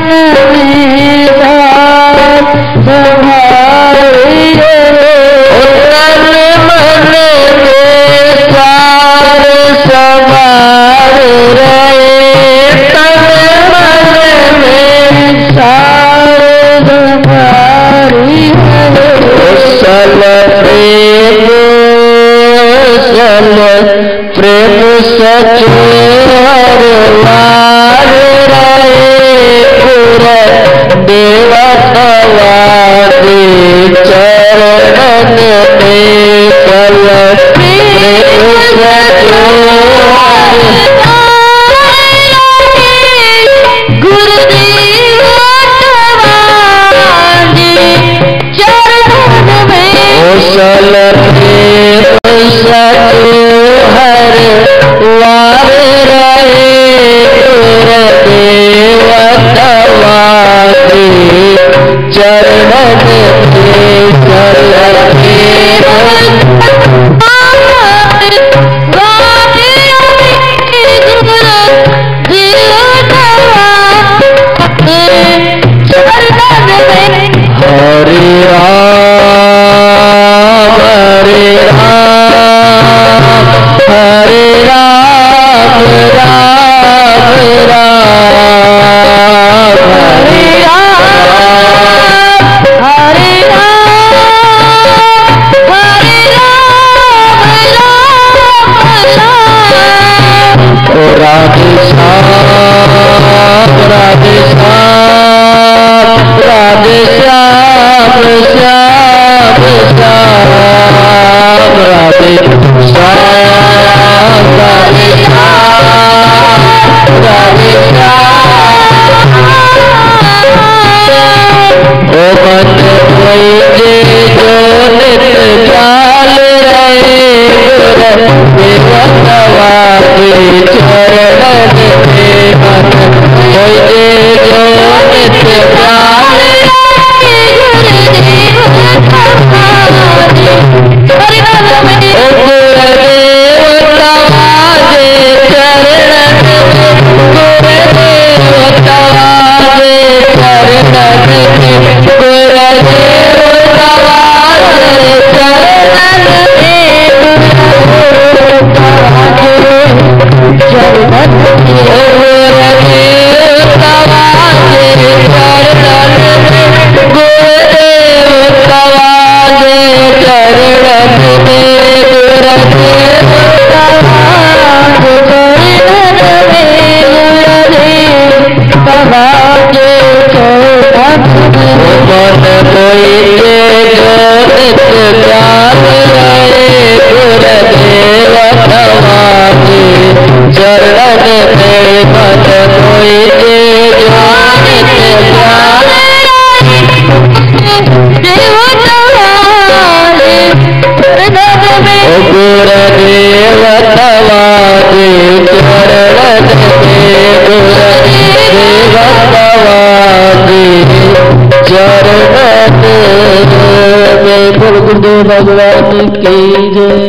प्रेम सचोर वार रहे पूरे देवतवादी चरण में कल प्रेम सचोर हर वार रहे देवतवादी चरण हरे राम हरे राम हरे राम राम राम हरे राम हरे राम हरे राम राम राम। ओ राधे श्याम राधे श्याम राधे श्याम श्याम श्याम राधे श्याम राधे श्याम राधे श्याम। ओ मन कोई जो नित जाल रहे देवतवादी चरण में मन कोई जो नित जाल गुरुदेव भगवान की जय।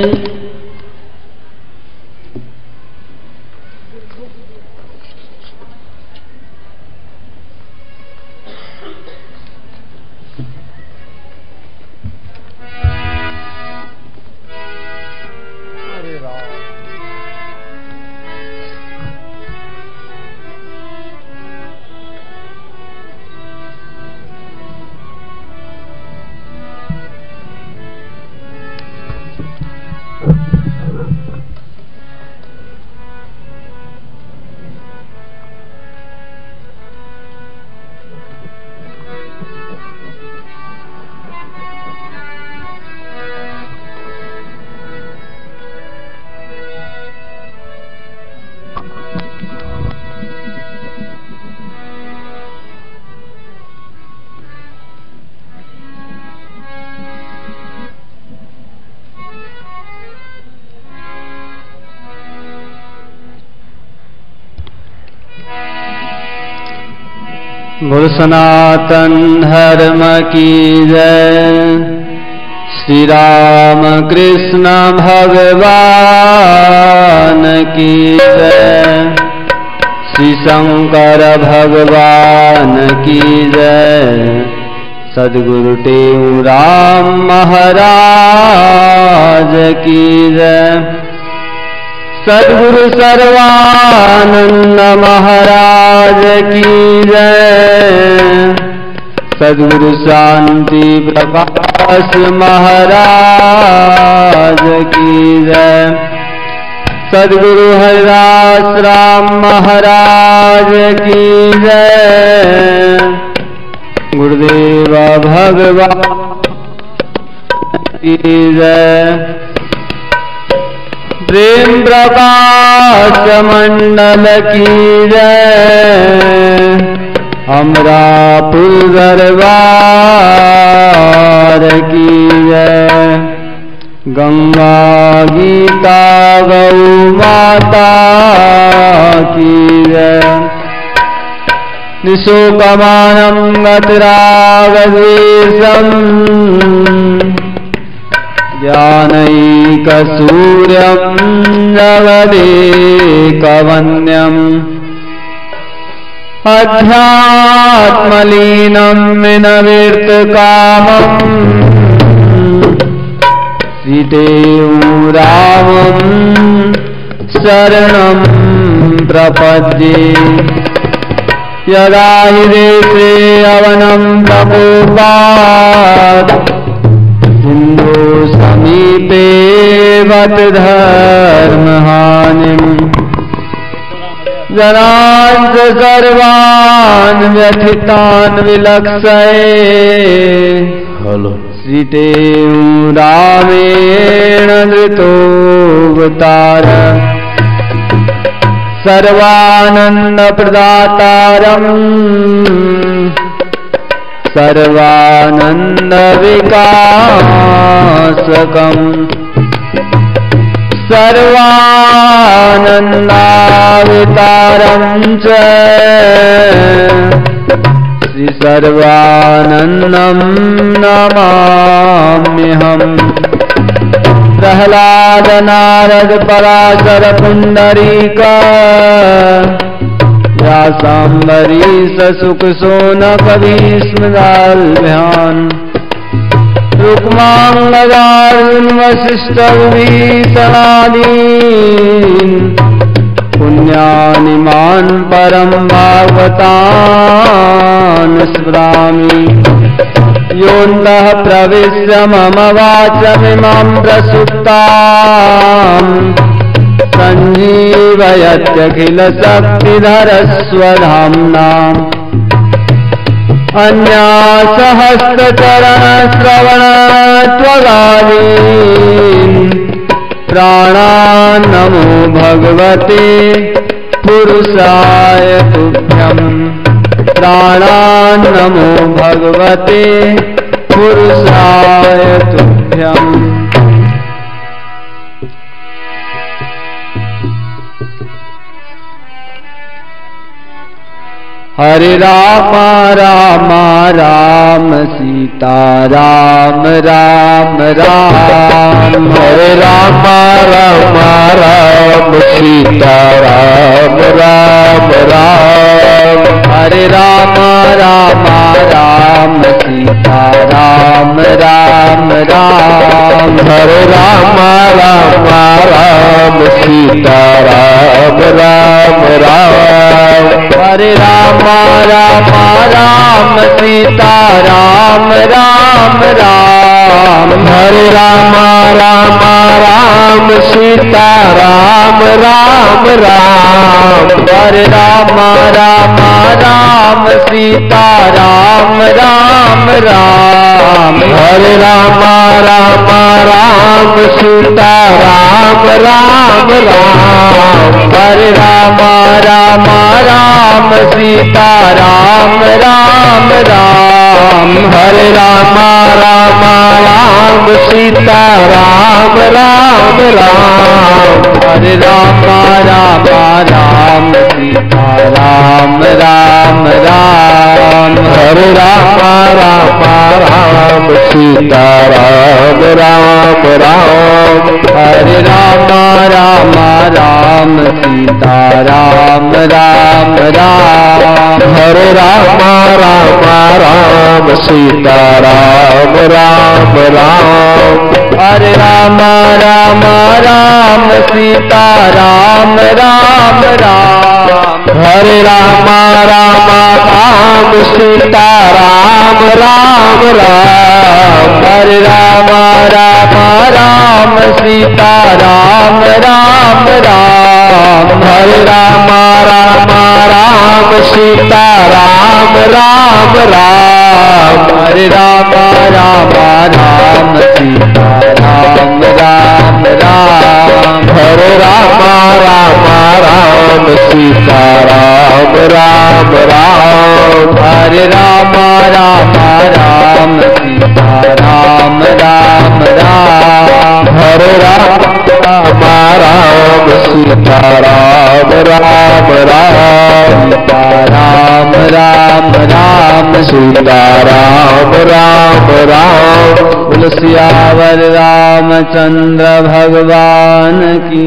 बोल सनातन धर्म की जय। श्री राम कृष्ण भगवान की जय। श्री शंकर भगवान की जय। सद्गुरु टेऊराम महाराज की जय। सद्गुरु सर्वानंद महाराज की जय। सद्गुरु शांति प्रकाश महाराज की जय। सद्गुरु हरिदास राम महाराज की जय। गुरुदेव भगवान की जय। प्रेम प्रकाश मंडल की जय। अमरापुर दरबार की जय। गंगा गीता गौ माता की जय। निशोकमानं गतिरागद्वेषम् ज्ञानैकसूर्यं जगदेकवन्द्यम् अध्यात्मलीनं विनविर्तकामम् श्रीटेऊरामं शरणं प्रपद्ये। यदा हि देशे अवनं प्रकोपात् सिन्धु समीपे वत धर्महानिम् जनान् सर्वान् व्यथितान् विलक्षये। श्रीटेऊरामेण धृतोऽवतार सर्वानन्दप्रदातारम् सर्वानन्दविकासकम् सर्वानन्दावतारं च श्री सर्वानन्दं नमाम्यहम्। प्रह्लाद नारद पराशर पुंडरीक व्यासाम्बरीश शुक शौनक भीष्मदाल्भ्यान् रुक्माङ्गदार्जुन वसिष्ठ विभीषणादीन् पुण्यानिमान् परं भागवतान् स्मरामि। योऽन्तः प्रविश्य मम वाचमिमां प्रसुप्ताम् सञ्जीवयत्यखिलशक्तिधरस्वधाम्नाम्। अन्यासहस्रचरणश्रवणत्वगादीन् प्राणान् नमो भगवते पुरुषाय तुभ्यम्। प्राणान् नमो भगवते पुरुषाय तुभ्यम्। हरे राम राम राम सीता राम राम राम। हरे राम राम राम सीता राम राम राम। हरे राम राम राम सीता राम राम राम। हरे राम राम राम सीता राम राम राम। हरे राम राम राम सीता राम राम राम। हरे राम राम राम सीता राम राम राम। हरे राम राम राम सीता राम राम राम। हरे राम राम राम सीता राम राम राम। हरे राम राम राम सीता राम राम राम। हरे राम राम राम सीता राम राम राम। हरे राम राम राम सीता राम राम राम। हरे राम राम राम सीता राम राम राम। हरे राम राम राम सीता राम राम राम। हरे राम राम राम सीता राम राम राम। हरे राम राम राम सीता राम राम राम। हरे राम राम राम सीता राम राम राम। हरे राम राम राम सीता राम राम राम। हरे राम राम राम सीता राम राम राम। हरे राम राम राम सीता राम राम राम। हरे राम राम राम सीता राम राम राम। हरे राम राम राम सीता राम राम राम। हरे राम राम राम सीता राम राम राम। सीता राम राम राम सीता राम राम राम। बोल सियावर रामचंद्र भगवान की।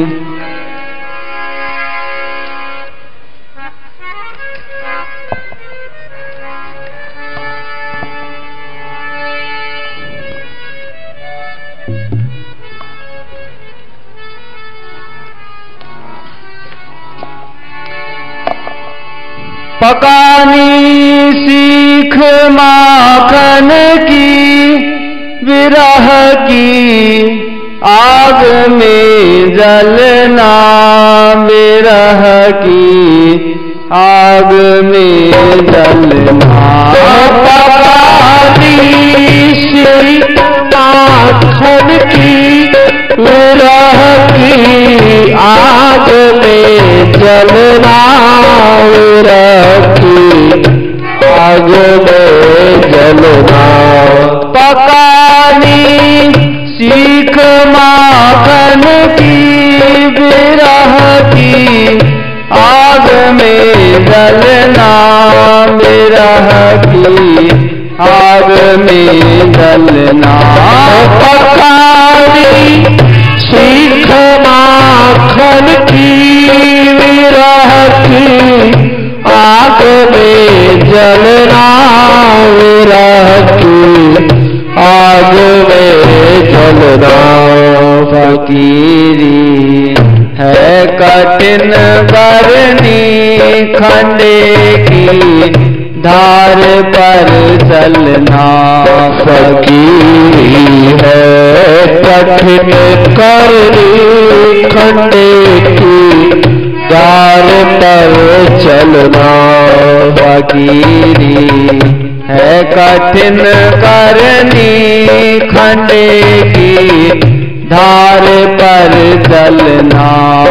पकानी सीख माखन की विरह की आग में जलना। विरह की आग में जलना। पकानी सीख माखन की विरह की आग में जलना। विरह की आग में जलना। पकानी सीख माखन की विरह की आग में जलना। विरह की आग में जलना। पकानी सीख माखन की विरह की आग में जलना। विरह की आग में जलना। फकीरी है कठिन बरनी खंडे की धार पर चलना। फकीरी है कठिन करनी खंडे की धार पर चलना। फकीरी है कठिन करनी खंडे की धार पर चलना।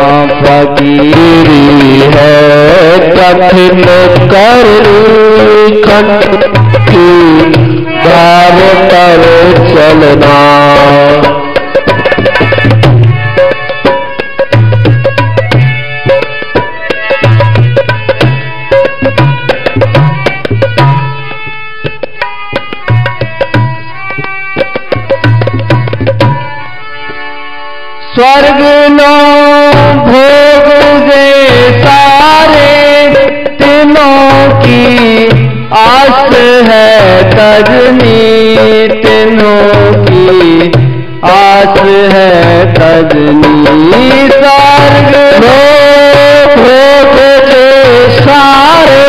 फकीरी है कठिन करनी खंडे की धार पर चलना। स्वर्ग नो भोग जे सारे तीनों की आस है तजनी। तीनों की आस है तजनी। स्वर्ग नो भोग जे सारे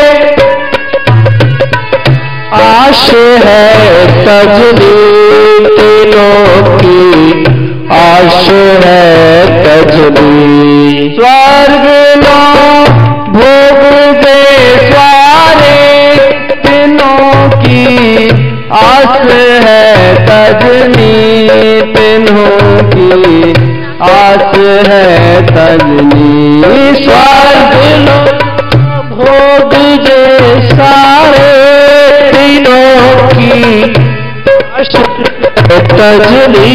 आस है तजनी। तीनों की आस है तजनी। स्वर्ग नो भोग दे सारे तीनों की आस है तजनी। तीनों की आस है तजनी। स्वर्ग नो भोग जे सारे तीनों की आस है तजनी।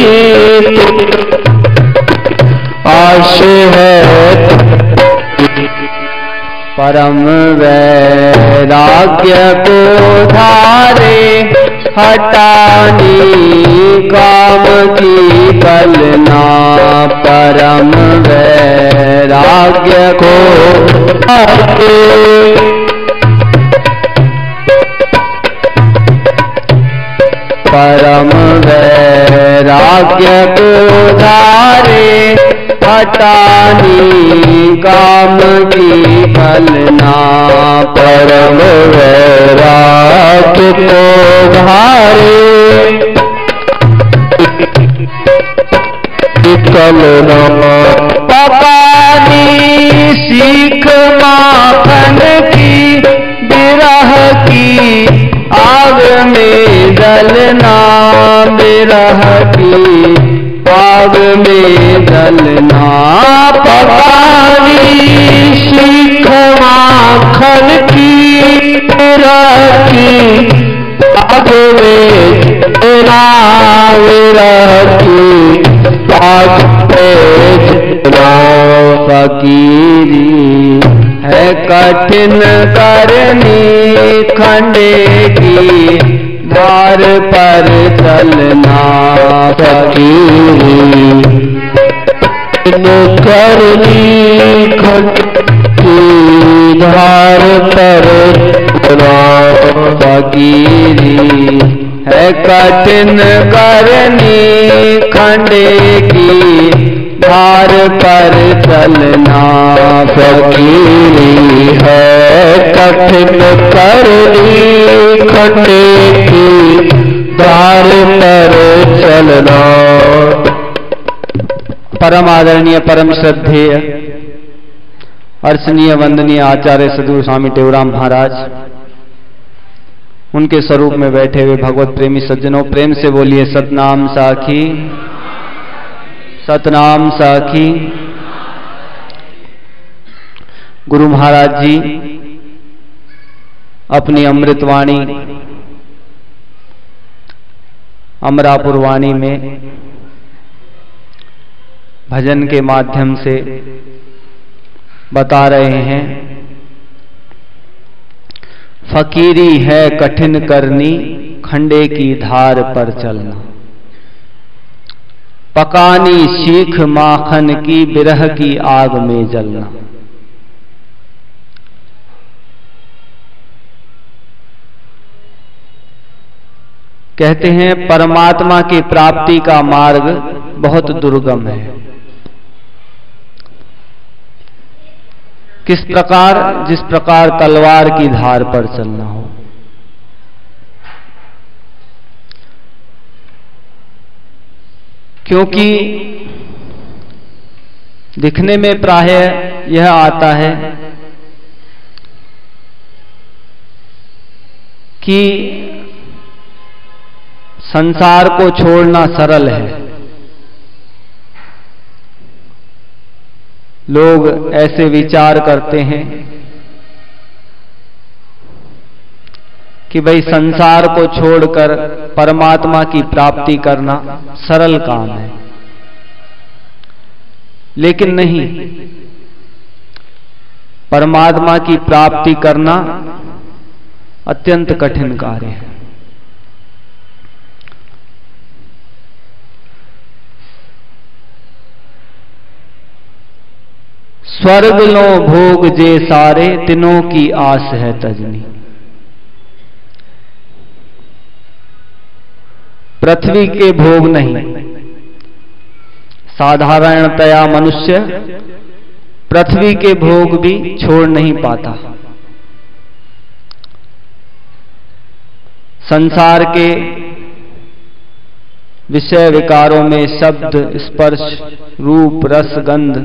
आश है परम वैरागी वैराग्य को धारे हटानी काम की कलना परम वैराग्य को धारे परम वैराग्य को धारे हटानी काम की फलना परम वैराग्य को धारे कलना पकानी सीख माखन की बिरह की आग में जलना बिरह की आग में जलना पकानी सीख माखन की बिरह की आग में जलना बिरह की आग में जलना फकीरी है कठिन करनी खंडे की द्वार पर चलना फकीरी करनी खंडे की द्वार पर चलना फकीरी है कठिन करनी खंडे की धार पर चलना फकीरी है कठिन करनी खंडे की धार पर चलना। परम आदरणीय परम श्रद्धेय अर्चनीय वंदनीय आचार्य सद्गुरु स्वामी टेऊराम महाराज, उनके स्वरूप में बैठे हुए भगवत प्रेमी सज्जनों, प्रेम से बोलिए सतनाम साखी सतनाम साखी। गुरु महाराज जी अपनी अमृतवाणी अमरापुर वाणी में भजन के माध्यम से बता रहे हैं, फकीरी है कठिन करनी खंडे की धार पर चलना, पकानी सीख माखन की बिरह की आग में जलना। कहते हैं परमात्मा की प्राप्ति का मार्ग बहुत दुर्गम है। किस प्रकार? जिस प्रकार तलवार की धार पर चलना हो। क्योंकि दिखने में प्रायः यह आता है कि संसार को छोड़ना सरल है। लोग ऐसे विचार करते हैं कि भाई संसार को छोड़कर परमात्मा की प्राप्ति करना सरल काम है, लेकिन नहीं, परमात्मा की प्राप्ति करना अत्यंत कठिन कार्य है। स्वर्ग लो भोग जे सारे तिनों की आस है तजनी। पृथ्वी के भोग नहीं, साधारणतया मनुष्य पृथ्वी के भोग भी छोड़ नहीं पाता। संसार के विषय विकारों में शब्द, स्पर्श, रूप, रस, गंध,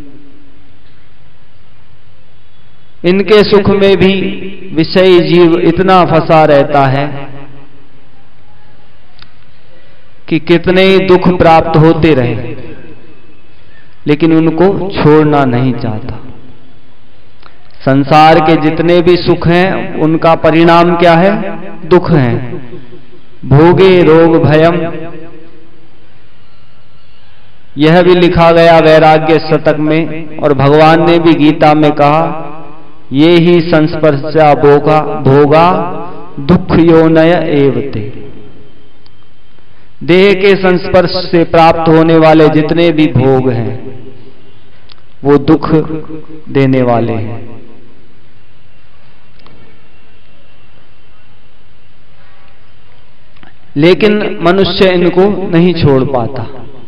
इनके सुख में भी विषयी जीव इतना फंसा रहता है कि कितने ही दुख प्राप्त होते रहे, लेकिन उनको छोड़ना नहीं चाहता। संसार के जितने भी सुख हैं उनका परिणाम क्या है? दुख है। भोगे रोग भयम, यह भी लिखा गया वैराग्य शतक में, और भगवान ने भी गीता में कहा ये ही संस्पर्शा भोगा दुख योनय एवते। देह के संस्पर्श से प्राप्त होने वाले जितने भी भोग हैं वो दुख देने वाले हैं। लेकिन मनुष्य इनको नहीं छोड़ पाता।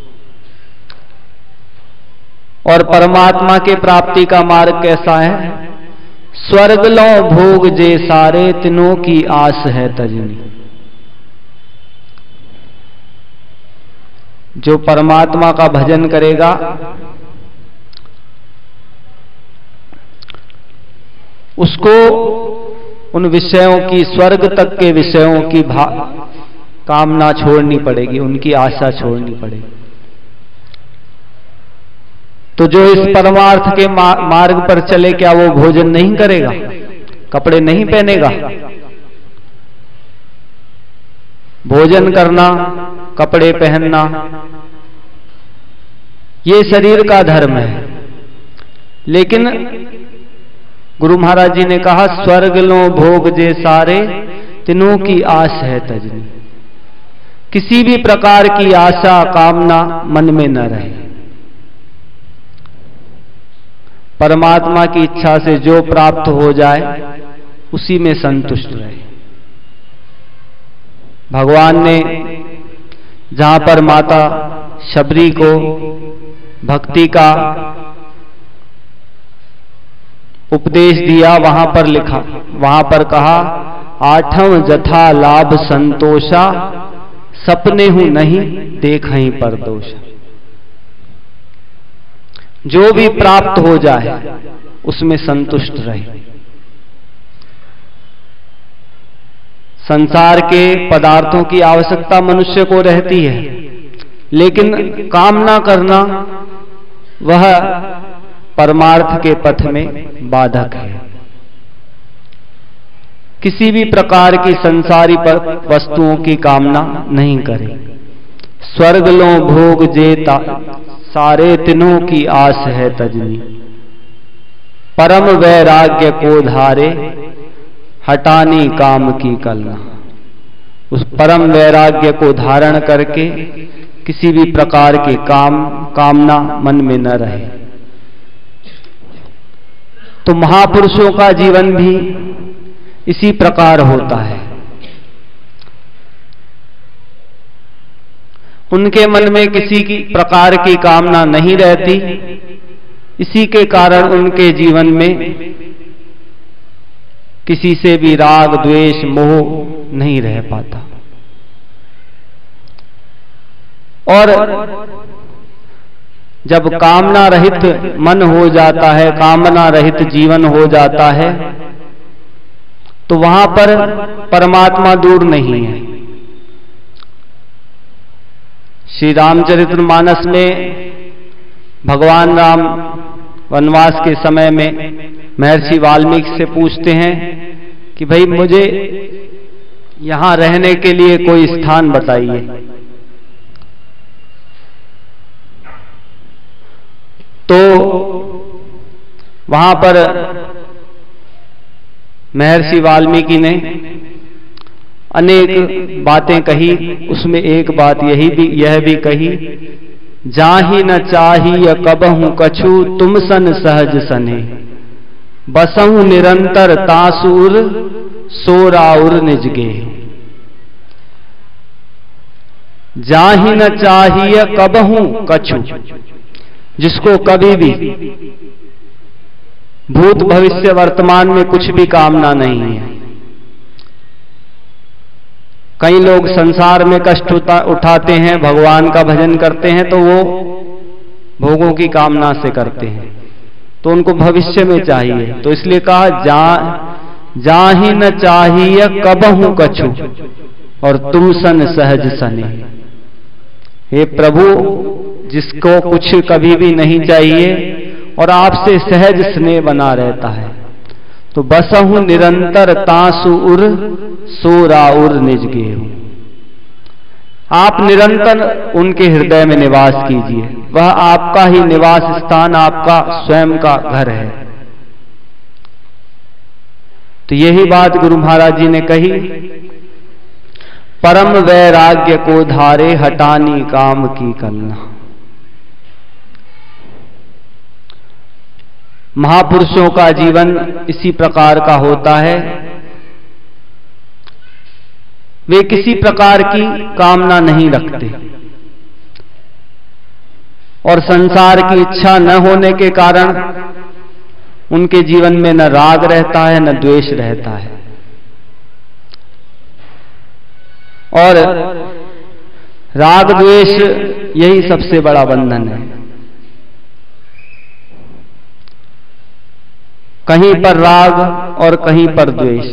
और परमात्मा के प्राप्ति का मार्ग कैसा है? स्वर्ग लो भोग जे सारे तिनों की आस है तजनी। जो परमात्मा का भजन करेगा उसको उन विषयों की, स्वर्ग तक के विषयों की कामना छोड़नी पड़ेगी, उनकी आशा छोड़नी पड़ेगी। तो जो इस परमार्थ के मार्ग पर चले, क्या वो भोजन नहीं करेगा, कपड़े नहीं पहनेगा? भोजन करना, कपड़े पहनना ये शरीर का धर्म है। लेकिन गुरु महाराज जी ने कहा स्वर्ग लो भोग जे सारे तिनों की आस है तजनी। किसी भी प्रकार की आशा कामना मन में न रहे। परमात्मा की इच्छा से जो प्राप्त हो जाए उसी में संतुष्ट रहे। भगवान ने जहां पर माता शबरी को भक्ति का उपदेश दिया, वहां पर लिखा, वहां पर कहा आठव जथा लाभ संतोषा सपने हूं नहीं देखहीं पर दोष। जो भी प्राप्त हो जाए उसमें संतुष्ट रहे। संसार के पदार्थों की आवश्यकता मनुष्य को रहती है, लेकिन कामना करना वह परमार्थ के पथ में बाधक है। किसी भी प्रकार की संसारी वस्तुओं की कामना नहीं करे। स्वर्ग लो भोग जेता सारे तिनों की आस है तजनी। परम वैराग्य को धारे हटानी काम की कलना। उस परम वैराग्य को धारण करके किसी भी प्रकार के कामना मन में न रहे। तो महापुरुषों का जीवन भी इसी प्रकार होता है। उनके मन में किसी की प्रकार की कामना नहीं रहती। इसी के कारण उनके जीवन में किसी से भी राग द्वेष मोह नहीं रह पाता। और जब कामना रहित मन हो जाता है, कामना रहित जीवन हो जाता है, तो वहां पर परमात्मा दूर नहीं है। श्री रामचरितमानस में भगवान राम वनवास के समय में महर्षि वाल्मीकि से पूछते हैं कि भाई मुझे यहां रहने के लिए कोई स्थान बताइए। तो वहां पर महर्षि वाल्मीकि ने अनेक बातें कही। उसमें एक बात यह भी कही, जाहि न चाहिए कबहू कछु तुम सन सहज सने, बसहु निरंतर तासुर सोराउर निजगे। जाहि न चाहिए कबहू कछु, जिसको कभी भी भूत भविष्य वर्तमान में कुछ भी कामना नहीं है। कई लोग संसार में कष्ट उठाते हैं, भगवान का भजन करते हैं, तो वो भोगों की कामना से करते हैं, तो उनको भविष्य में चाहिए। तो इसलिए कहा जाहि न चाहिए कबहू कछु और तुम सन सहज सने। हे प्रभु, जिसको कुछ कभी भी नहीं चाहिए और आपसे सहज स्नेह बना रहता है, तो बसहु निरंतर तासुर सोराउर निजगे। आप निरंतर उनके हृदय में निवास कीजिए। वह आपका ही निवास स्थान, आपका स्वयं का घर है। तो यही बात गुरु महाराज जी ने कही, परम वैराग्य को धारे हटानी काम की कलना। महापुरुषों का जीवन इसी प्रकार का होता है। वे किसी प्रकार की कामना नहीं रखते और संसार की इच्छा न होने के कारण उनके जीवन में न राग रहता है न द्वेष रहता है। और राग द्वेष यही सबसे बड़ा बंधन है। कहीं पर राग और कहीं पर द्वेष,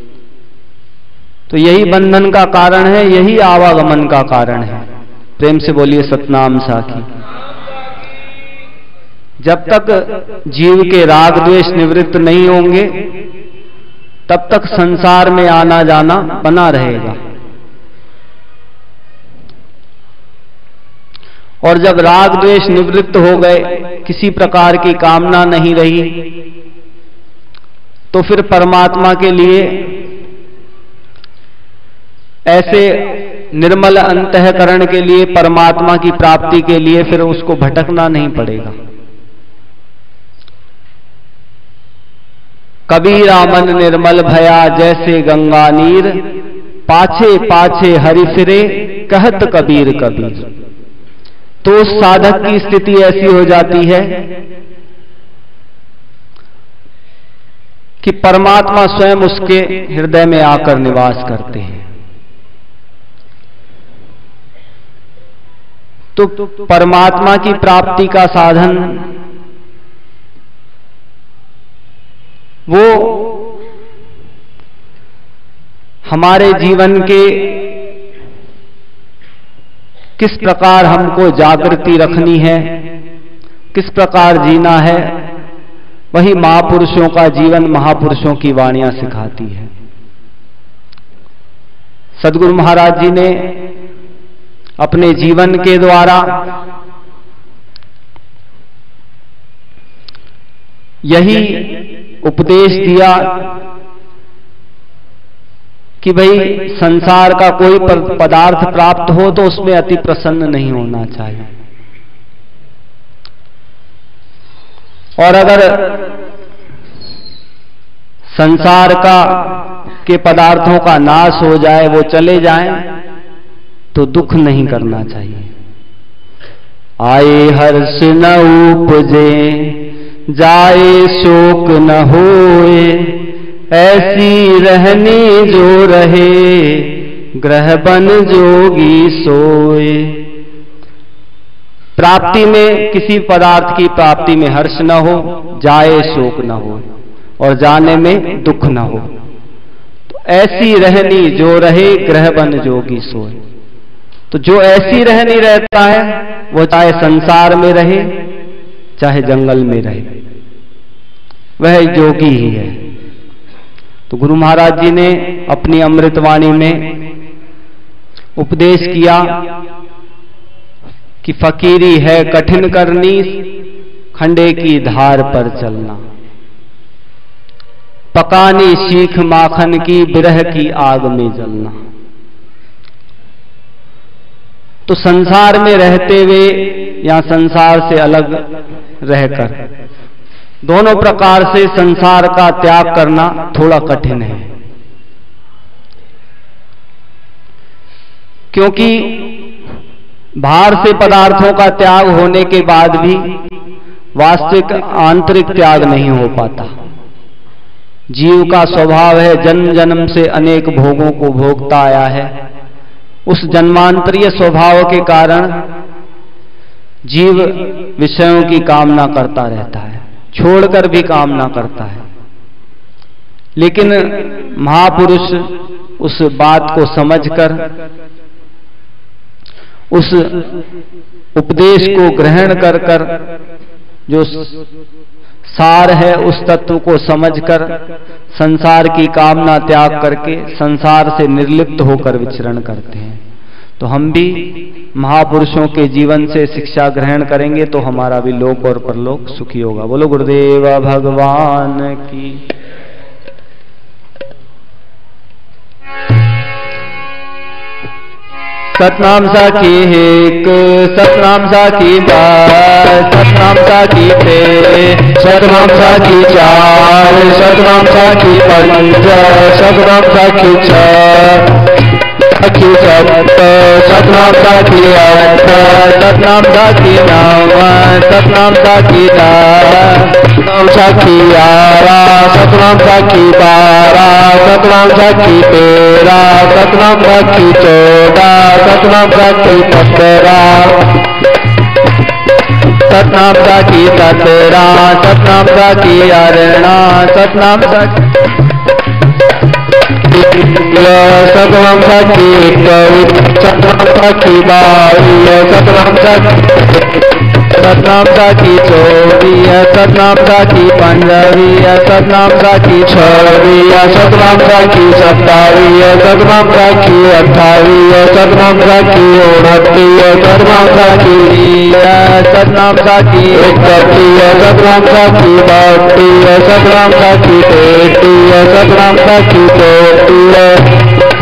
तो यही बंधन का कारण है, यही आवागमन का कारण है। प्रेम से बोलिए सतनाम साखी। जब तक जीव के राग द्वेष निवृत्त नहीं होंगे तब तक संसार में आना जाना बना रहेगा। और जब राग द्वेष निवृत्त हो गए, किसी प्रकार की कामना नहीं रही, तो फिर परमात्मा के लिए ऐसे निर्मल अंतःकरण के लिए, परमात्मा की प्राप्ति के लिए फिर उसको भटकना नहीं पड़ेगा। कबीरा मन निर्मल भया जैसे गंगा नीर, पाछे पाछे हरि फिरे कहत कबीर कबीर। तो उस साधक की स्थिति ऐसी हो जाती है कि परमात्मा स्वयं उसके हृदय में आकर निवास करते हैं। तो परमात्मा की प्राप्ति का साधन वो हमारे जीवन के किस प्रकार हमको जागृति रखनी है, किस प्रकार जीना है, वही महापुरुषों का जीवन, महापुरुषों की वाणियां सिखाती है। सद्गुरु महाराज जी ने अपने जीवन के द्वारा यही उपदेश दिया कि भाई संसार का कोई पदार्थ प्राप्त हो तो उसमें अति प्रसन्न नहीं होना चाहिए। और अगर संसार के पदार्थों का नाश हो जाए, वो चले जाएं, तो दुख नहीं करना चाहिए। आए हर्ष न उपजे, जाए शोक न होए, ऐसी रहनी जो रहे, ग्रह बन जोगी सोए। प्राप्ति में, किसी पदार्थ की प्राप्ति में हर्ष न हो, जाए शोक न हो और जाने में दुख न हो। तो ऐसी रहनी जो रहे, ग्रह बन जोगी सोए। तो जो ऐसी रहनी रहता है वो चाहे संसार में रहे चाहे जंगल में रहे, वह योगी ही है। तो गुरु महाराज जी ने अपनी अमृतवाणी में उपदेश किया कि फकीरी है कठिन करनी, खंडे की धार पर चलना। पकानी सीख माखन की, बिरह की आग में जलना। तो संसार में रहते हुए या संसार से अलग रहकर, दोनों प्रकार से संसार का त्याग करना थोड़ा कठिन है। क्योंकि बाहर से पदार्थों का त्याग होने के बाद भी वास्तविक आंतरिक त्याग नहीं हो पाता। जीव का स्वभाव है जन्म जन्म से अनेक भोगों को भोगता आया है। उस जन्मांतरीय स्वभाव के कारण जीव विषयों की कामना करता रहता है, छोड़कर भी कामना करता है। लेकिन महापुरुष उस बात को समझकर, उस उपदेश को ग्रहण कर जो सार है उस तत्व को समझकर संसार की कामना त्याग करके संसार से निर्लिप्त होकर विचरण करते हैं। तो हम भी महापुरुषों के जीवन से शिक्षा ग्रहण करेंगे तो हमारा भी लोक और परलोक सुखी होगा। बोलो गुरुदेव भगवान की। सतनाम साखी एक, सतनाम साखी बार, सतनाम साखी ते, सतनाम साखी चार, सतनाम साखी पंच, सतनाम साखी छह, साखी सप्त, सतनाम साखी अष्ट, सतनाम साखी नव, सतनाम साखी दस, सतनाम साखी 11, सतनाम साखी 12, सतनाम साखी 13, सतनाम साखी 14, सतनाम साखी 15, सतनाम साखी 17, सतनाम साखी 18, सतनाम साखी सतनाम साखी 21, सतनाम साखी 22, सतनाम साखी सतनाम साखी 24, सतनाम साखी 15, सतनाम साखी 26, सतनाम साखी 27, सतनाम साखी 28, सतनाम साखी 29, सतनाम साखी 30, सतनाम साखी 31, सतनाम साखी 32, सतनाम साखी 33, सतनाम साखी 34,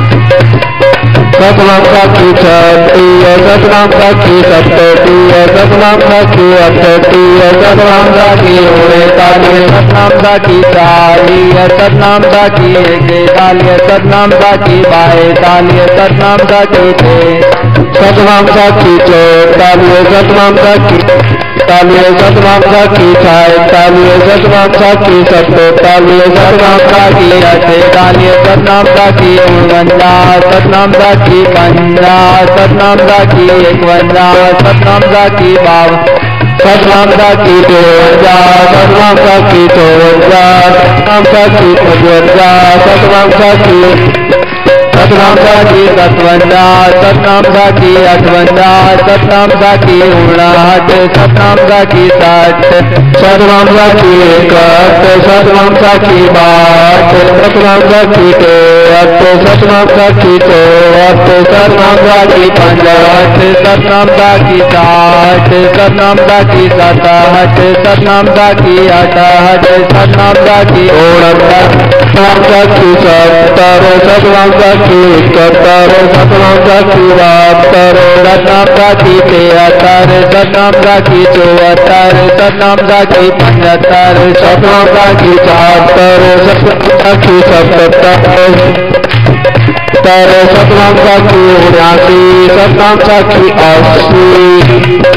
सतनाम साखी 36, सतनाम साखी 37, सतनाम साखी 38, सतनाम साखी 39, सतनाम साखी 40, सतनाम साखी 41, सतनाम साखी 42, सतनाम साखी 43, सतनाम साखी 44, सतनाम साखी 45, सतनाम साखी 46, सतनाम साखी 47, सतनाम साखी 48, सतनाम साखी 49, सतनाम साखी 50, सतनाम साखी 51, सतनाम साखी 52, सतनाम साखी 53, सतनाम साखी 54, सतनाम साखी 55, सतनाम साखी सतनाम साखी 57, सतनाम साखी 58, सतनाम साखी 59, सतनाम साखी 60, सतनाम साखी 61, सतनाम साखी 62, सतनाम साखी 63, सतनाम साखी 64, सतनाम साखी 65, सतनाम साखी 60, सतनाम साखी 67, सतनाम साखी 68, सतनाम साखी 69, सतनाम साखी 70, सतनाम साखी 71, सतनाम साखी 72, सतनाम साखी 73, सतनाम साखी 74, सतनाम साखी 75, सतनाम साखी 76, सतनाम साखी 77, सतनाम साखी 79, सतनाम साखी 80,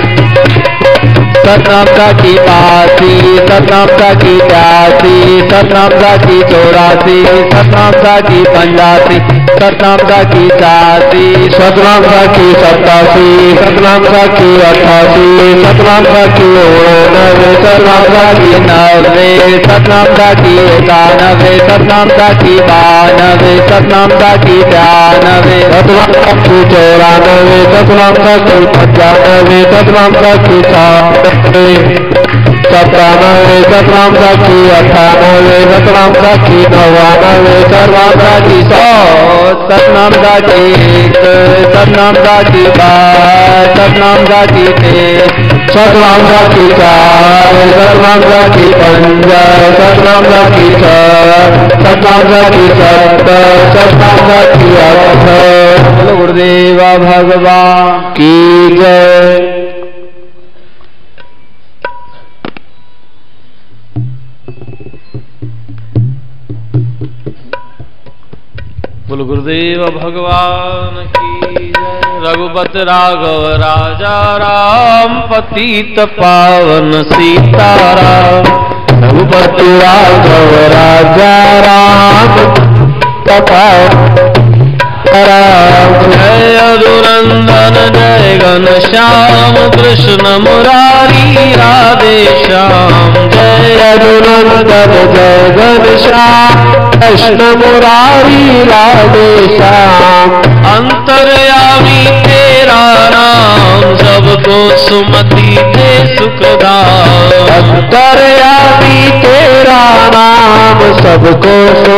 सतनाम साखी 82, सतनाम साखी 83, सतनाम साखी 84, सतनाम साखी 85, सतनाम साखी 86, सतनाम साखी 87, सतनाम साखी 88, सतनाम साखी 89, सतनाम साखी 90, सतनाम साखी 91, सतनाम साखी 92, सतनाम साखी 93, सतनाम साखी 94, सतनाम साखी 95, सतनाम साखी 97, सतनाम साखी 98, सतनाम साखी 99, सतनाम साखी 100, सतनाम साखी 1, सतनाम साखी 12, सतनाम साखी 13, सतनाम साखी 4, सतनाम साखी 5, सतनाम साखी 6, सतनाम साखी 7, सतनाम साखी 8। बोलो गुरुदेव भगवान की जय। बोलो गुरुदेव भगवान की जय। रघुपति राघव राजा राम, पतित पावन सीताराम। रघुपति राघव राजा राम, राम। जय यदुनंदन जय घनश्याम, कृष्ण मुरारी राधे श्याम। जय यदुनंदन जय घनश्याम, कृष्ण मुरारी राधे श्याम। अंतर्यामी तेरा नाम, सबको सुमति दे सुखदाम। अंतर्यामी तेरा नाम, सबको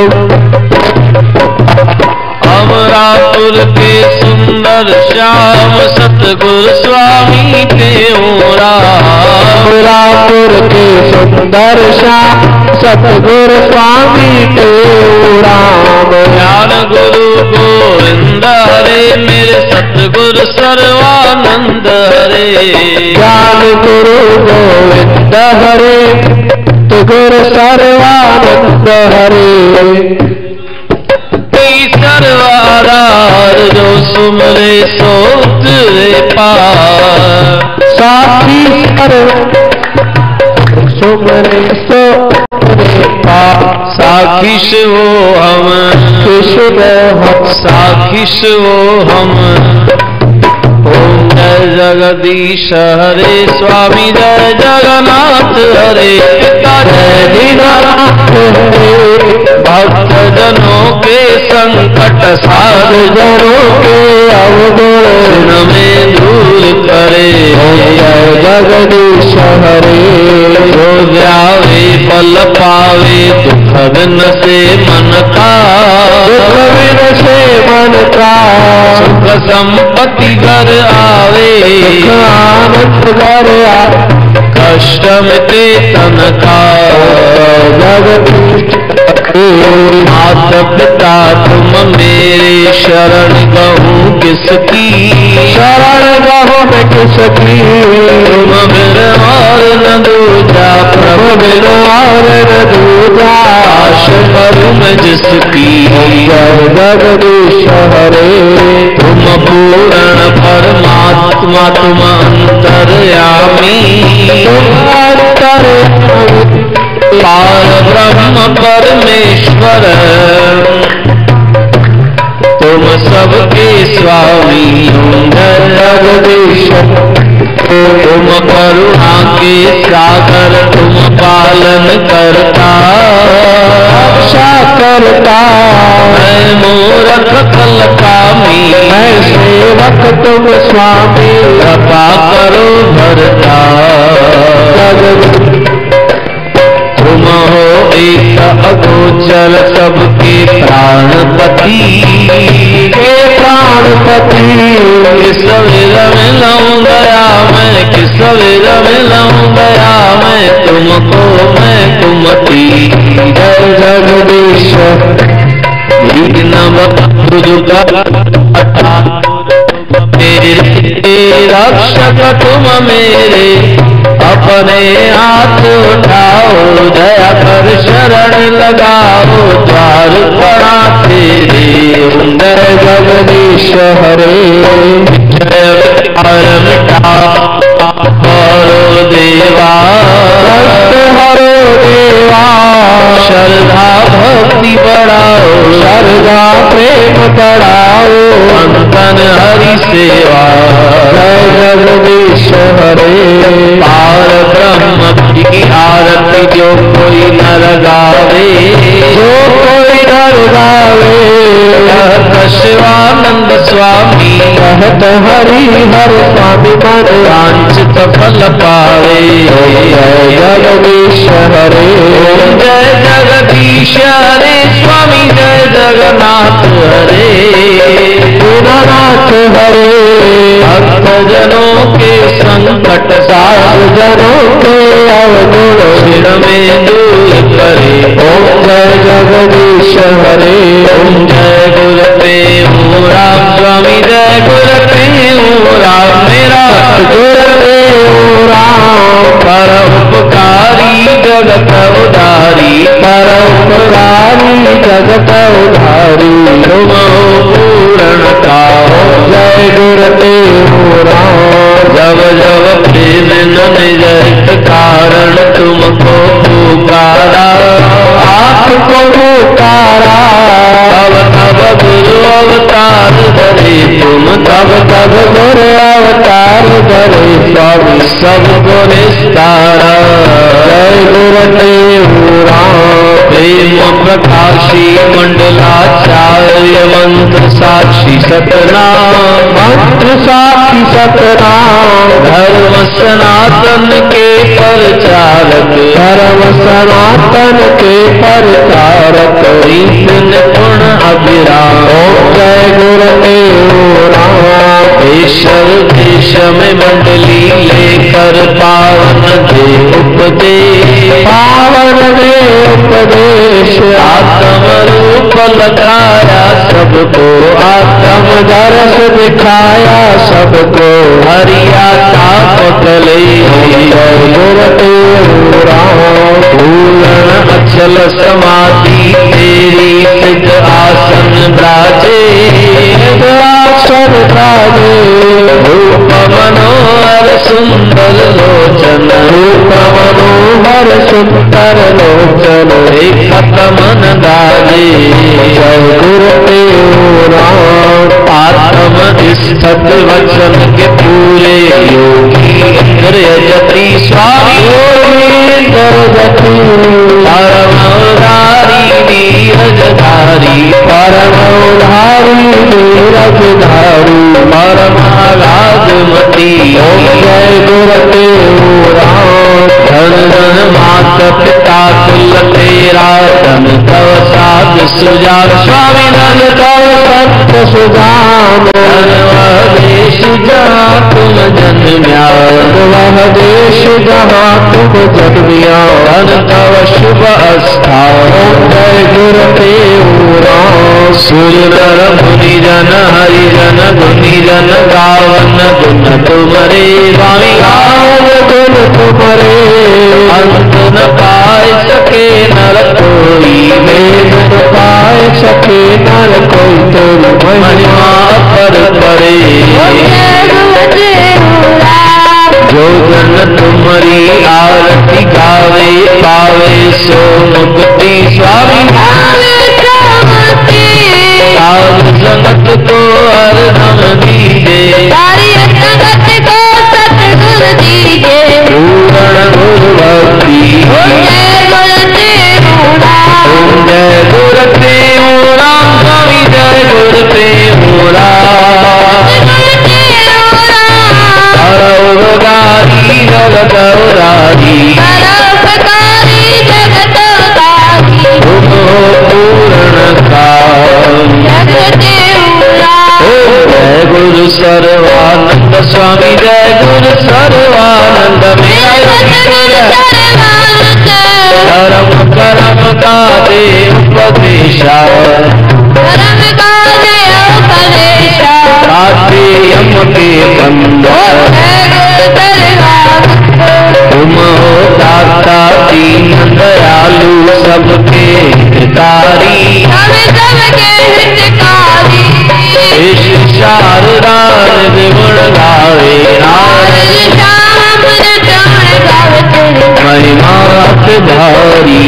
अमरापुर के सुंदर श्याम, सतगुरु स्वामी तेरा राम। अमरापुर के सुंदर श्याम, सतगुरु स्वामी तेरा राम। ज्ञान गुरु गोविंद हरे, मेरे सत सतगुरु सर्वानंद हरे। ज्ञान गुरु गोविंद हरे, सतगुरु सर्वानंद हरे। सर्वाधार जो सुमरे सो तेरे पार, साखी सर्व सुमरे सो तेरे पार। साखीश वो हम, साखीश वो हम। ओम जय जगदीश हरे, स्वामी जय जगन्नाथ हरे। पिता जय दीनानाथ हरे, भक्त जनों के संकट साधु जनों के अवगुण में दूर करे। जय जगदीश हरे, जो व्यावे पल पावे दुख बिन से मन का, दुख बिन से मन का। सुख संपत्ति घर आवे, आनंद घर आ। कष्ट मिटे तन का। जगदीश माता पिता तुम मेरे, शरण कहूँ किसकी, शरण गहो में किसकी। तुम बिन और न दूजा, प्रभु बिन और न दूजा। आश करूँ मैं जिसकी। जय जगदीश हरे, तुम पूर्ण परमात्मा तुम अंतर्यामी, तुम अंतर्यामी। पार ब्रह्म परमेश्वर, तुम सबके स्वामी। जय जगदीश, तुम करुणा के सागर, तुम पालन करता, रक्षा करता। मैं मूरख कल कामी, मैं सेवक तुम स्वामी। कृपा करो भरता। तुम हो एक अगोचर सबके प्राणपति, हे प्राणपति। किस विध मिलाऊं दया मैं, किस विध मिलाऊं दया मैं, तुमको मैं कुमति। जय जगदीश, मेरे रक्षक तुम मेरे, अपने हाथ उठाओ, दया कर शरण लगाओ, द्वार पड़ा तेरे। जय जगदीश हरे, जय हर मिटा हरो देवा, हरो देवा। श्रद्धा भक्ति बढ़ाओ, श्रद्धा प्रेम बढ़ाओ, अंतन हरि सेवा। जय जगदीश हरे, पार ब्रह्म की आरती जो कोई नर गावे, जो कोई नर गावे, कहत शिवानंद स्वामी, कहत हरि हर स्वामी मन वांछित फल पावे। जय जगदीश हरे, जय जगदीश हरे, स्वामी जय जगन्नाथ हरे। दीनानाथ हरे, भक्त जनों के संकट साधु जनों के अवगुण सिर में दूर करे। ओम जय जगदीश हरे, ओम जय गुरुदेव राम, स्वामी जय गुरुदेव राम। मेरा गुरुदेव राम, पर उपकारी जगत उदारी, पर उपकारी जगत उधारी। तुम पूर्णता। जय गुरुदेव राम, जब जब प्रेम निज कारण तुमको पुकारा, आपको पुकारा। तब तब गुरु अवतार धरे, तुम तब तब गुरु अवतार धरे, स्वामी सबको निस्तारा। जय गुरुदेव राम, प्रेम प्रकाशी मंडलाचार्य, मंत्र साक्षी सतनाम, मंत्र साक्षी सतनाम। धर्म सनातन के प्रचारक, धर्म सनातन के प्रचारक। रीत निपुण अभिराम। जय गुरुदेव राम, देश देश में मंडली लेकर पावन दे उपदेश, पावन दे उपदेश आत्म रूप लगाया सबको, आत्म दर्श दिखाया सबको, हरियाता पकले गुरते पूर्ण अचल समाधि तेरी सिद्ध आसन ब्राजे, आसन राजे रूप मनोहर सुंदर लोचन, रूप मनोहर सुंदर लोचन, देखत मन गाजे जय गुरुते आत्म स्थित वचन के पूरे योगी इंद्रिय जति स्वामी जति परमधारी नीरजधारी, परमधारी नीरजधारी, परमागाधमती जय गुरुते धन धन मात पिता कुल तेरा, धन तव साध सुजान स्वामी धन तव सत्य सुजान, धन वह देश जहाँ तुम जन्म्या, वह देश जहाँ तुम जन्मिया, धन तव शुभ स्थान जय गुरुते सूर्य नर मुनि जन हरिजन गुनी जन गावन गुण तुमरे स्वामी, गावन गुण तुमरे, अंत न पाए सके नर कोई, वेद न पाए सके नर कोई, तेरी महिमा पर करे जो जन तुमरी आरती गावे, पावे सो मुक्ति स्वामी, साध संगत को हरदम दीजे, पूर्ण गुरु भक्ति ओम जय गुरुते राम स्वामी, जय गुरुते परोपकारी जगत उरारी, तुम हो पूर्ण काल। जय गुरु सर्वानंद स्वामी, जय गुरु सर्वानंद धर्म कर्म का दे उपदेशा, काटे यम के बंधन, तुम हो दाता दीन दयालु सबके हितकारी, इस शारदा गुण गावे महिमा धारी,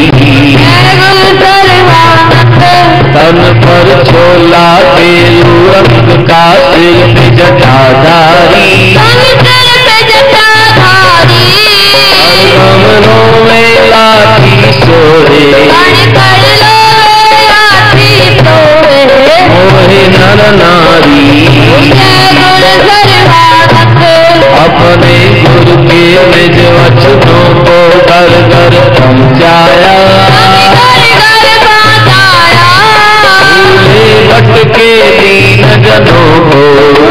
तन पर छोला तेलू रंग का सिर पे जटाधारी, कमलों में लाठी सोहे, मोहे नर नारी, अपने गुरु के निज वचनों को घर घर पहुँचाया, भूले भटके दीन जनों को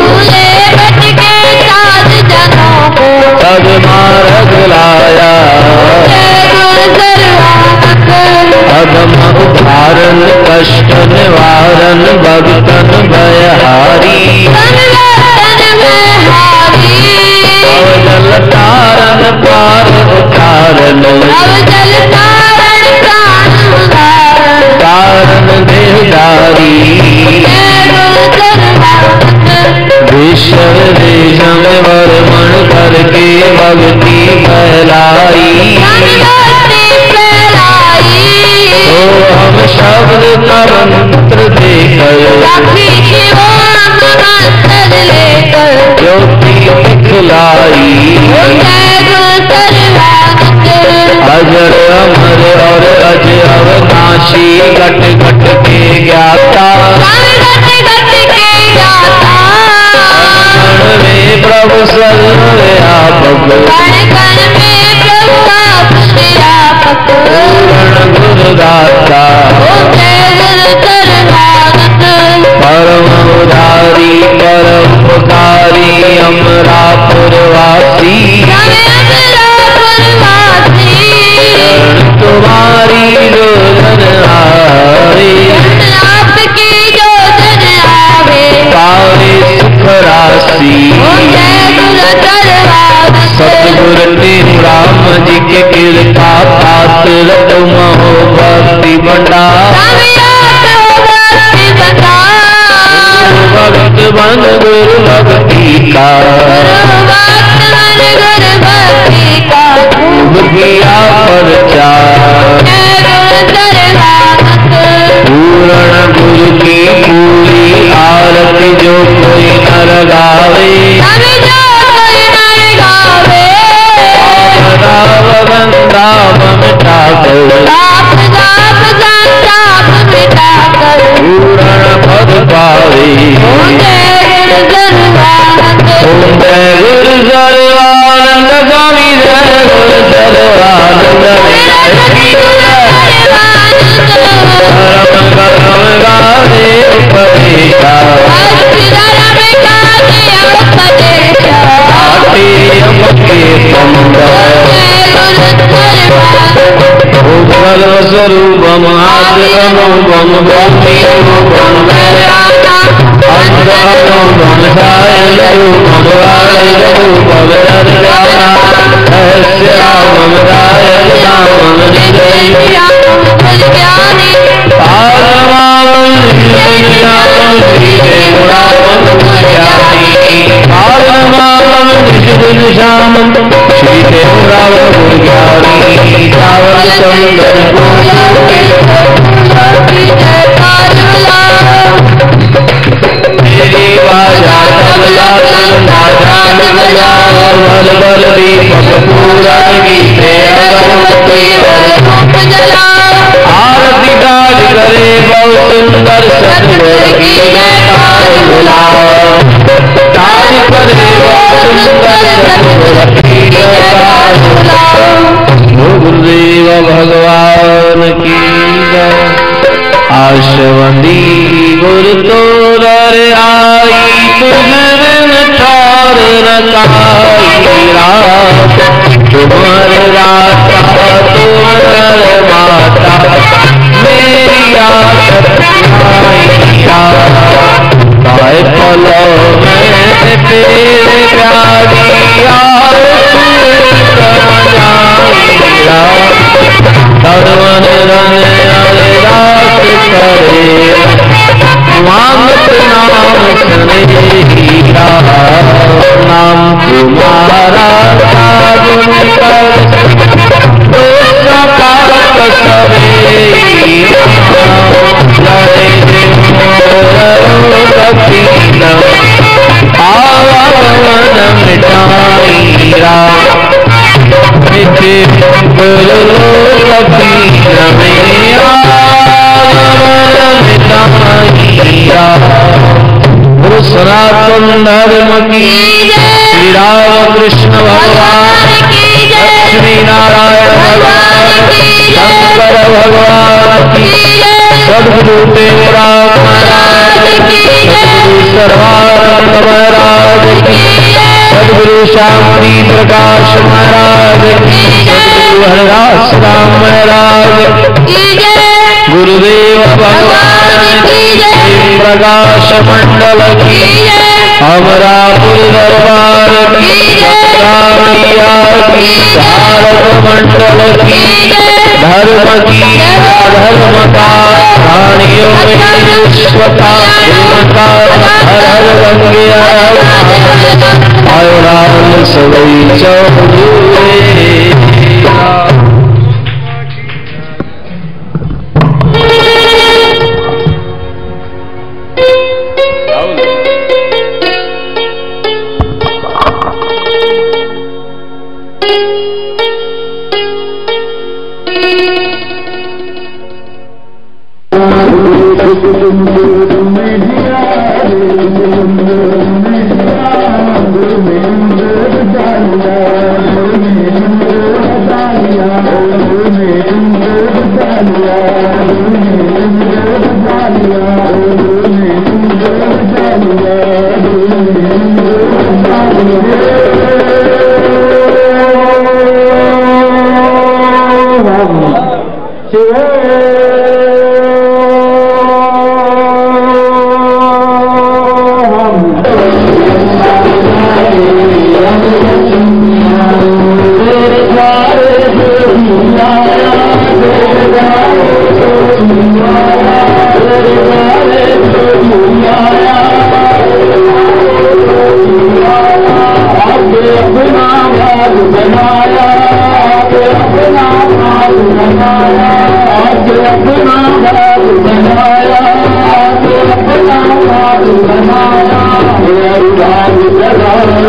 तब मार्ग लाया, पदम उद्धारण कष्ट निवारण भक्तन भयहारी, अवजल तारण पार उतारण, कारण देहदारी, विश्व रेशम वर्मण करके भक्ति फैलाई, तो हम शब्द का मंत्र देकर ज्योति दिखलाई, अजर अमर और अज अवनाशी घट घट के ज्ञाता, में प्रभु सर्वव्यापक, पूर्ण गुरुदाता, परम उदारी परोपकारी, अमरापुरवासी, तुम्हारी जो राम जी के कृपा पात्र तुम हो भक्ति भंडार भक्त बन गुरु भक्ति का किया प्रचार पूर्ण गुरु की पूरी आरती जो कोई नर गावे राम मिटा पूर्ण पद पावे गुरु सर्वानंद स्वामी जय गुरु सर्वानंद गावे उपदेशा स्वरूपम आत्मरूपम गौरीरूपम अंतरूपम सायरूपम वायुरूपम रहस्यामम रायसामम मेरी बाजा तबला बल बल दीपक पूरा गीते आरती गाज करे बहुत सुंदर सतगुर की ताज करे बहुत सुंदर सतगुर की गुरुदेव भगवान की आशवंदी गुरु तोर आई तुझ ठार तुम्हार राता तुम्हार माता मेरी पलो में तेरे प्यारी धर्मन रन रात करे मांगत नाम सनेहिया नाम तुम्हारा साधन कर दोषा पाप सवे आवन मिटाईरा सनातन धर्म की श्री राम कृष्ण भगवान लक्ष्मी नारायण भगवान शंकर भगवान की सद्गुरु देव राम महाराज सद्गुरु सर्वानंद महाराज की सद्गुरु शांति प्रकाश महाराज सद्गुरु हरदास राम महाराज गुरुदेव भगवान प्रकाश मंडल की अमरापुर दरबार की भारत मंडल की धर्म की धर्म का प्राणियों में विश्वता हर गंगे आयोराम सवई चौधरी Thank you. बनाया, आज अपना घर बनाया, आज अपना घर बनाया, मेरा घर बनाओ,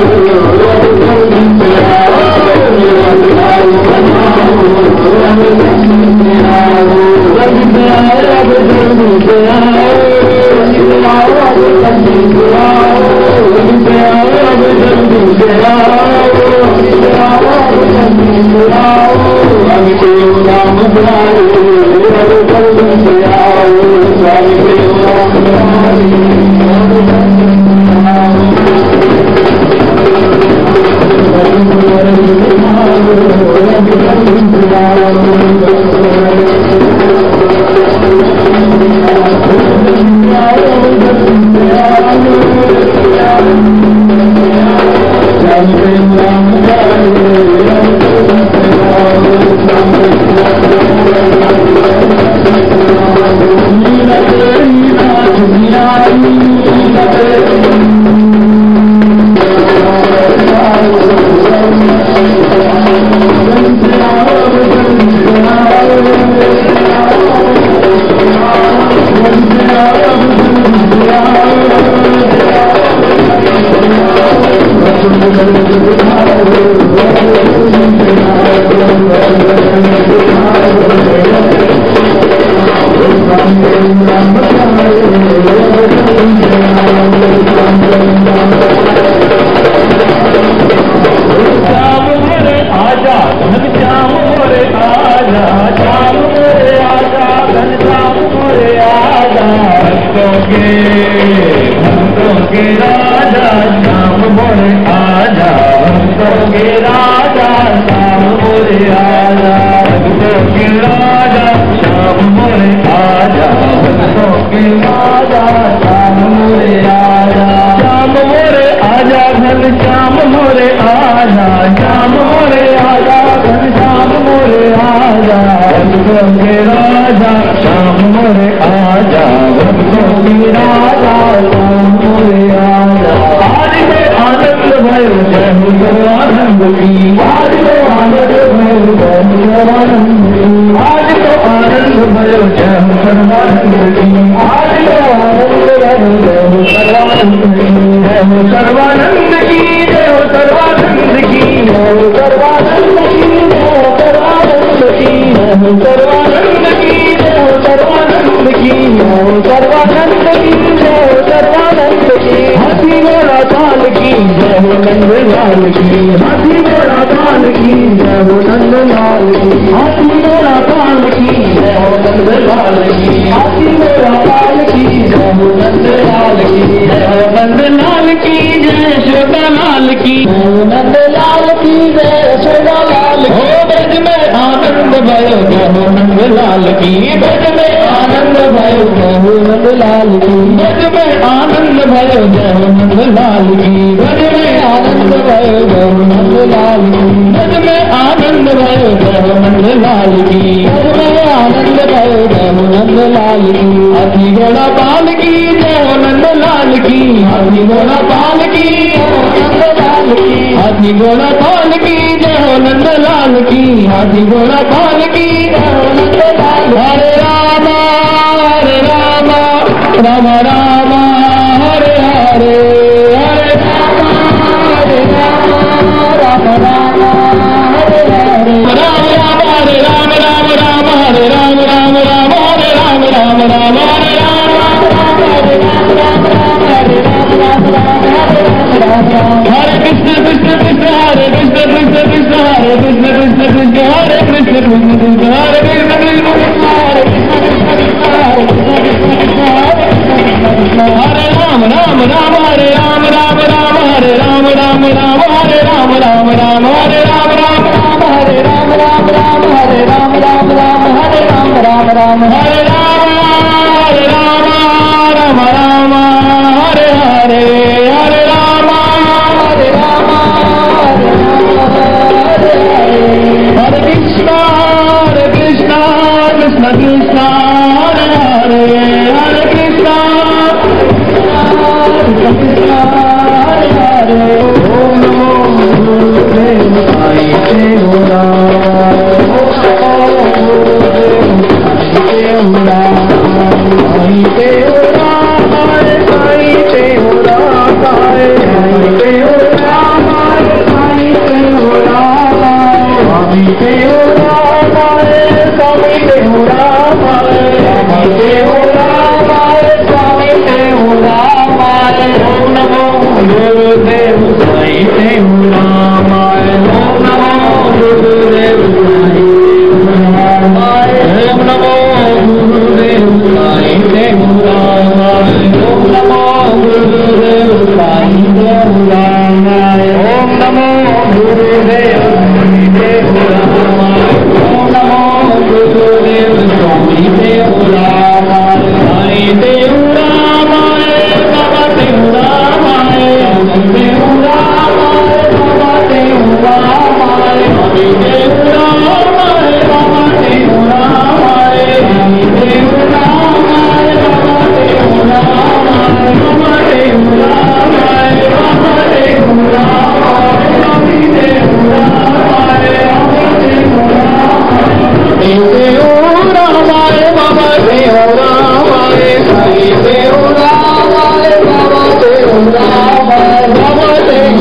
गुरुदेव साईं देव रामाय। ओम नमो गुरुदेव साईं रामाय। ओम नमो गुरुदेव साईं देव रामाय। ओम नमो गुरुदेव साईं देव रामाय। ओम नमो गुरुदेव साईं देव रामाय। ओम नमो गुरुदेव स्वामी देव रामाय। साईं देव रामाय बाबा देव रामाय। देव रामाय बाबा देव रामाय। देव रामाय बाबा देव रामाय। देव रामाय बाबा देव रामाय। बाबा देव रामाय बाबा देव रामाय। स्वामी देव रामाय बाबा देव रामाय। देव रामाय बाबा देव रामाय। साईं देव रामाय बाबा देव रामाय। बाबा देव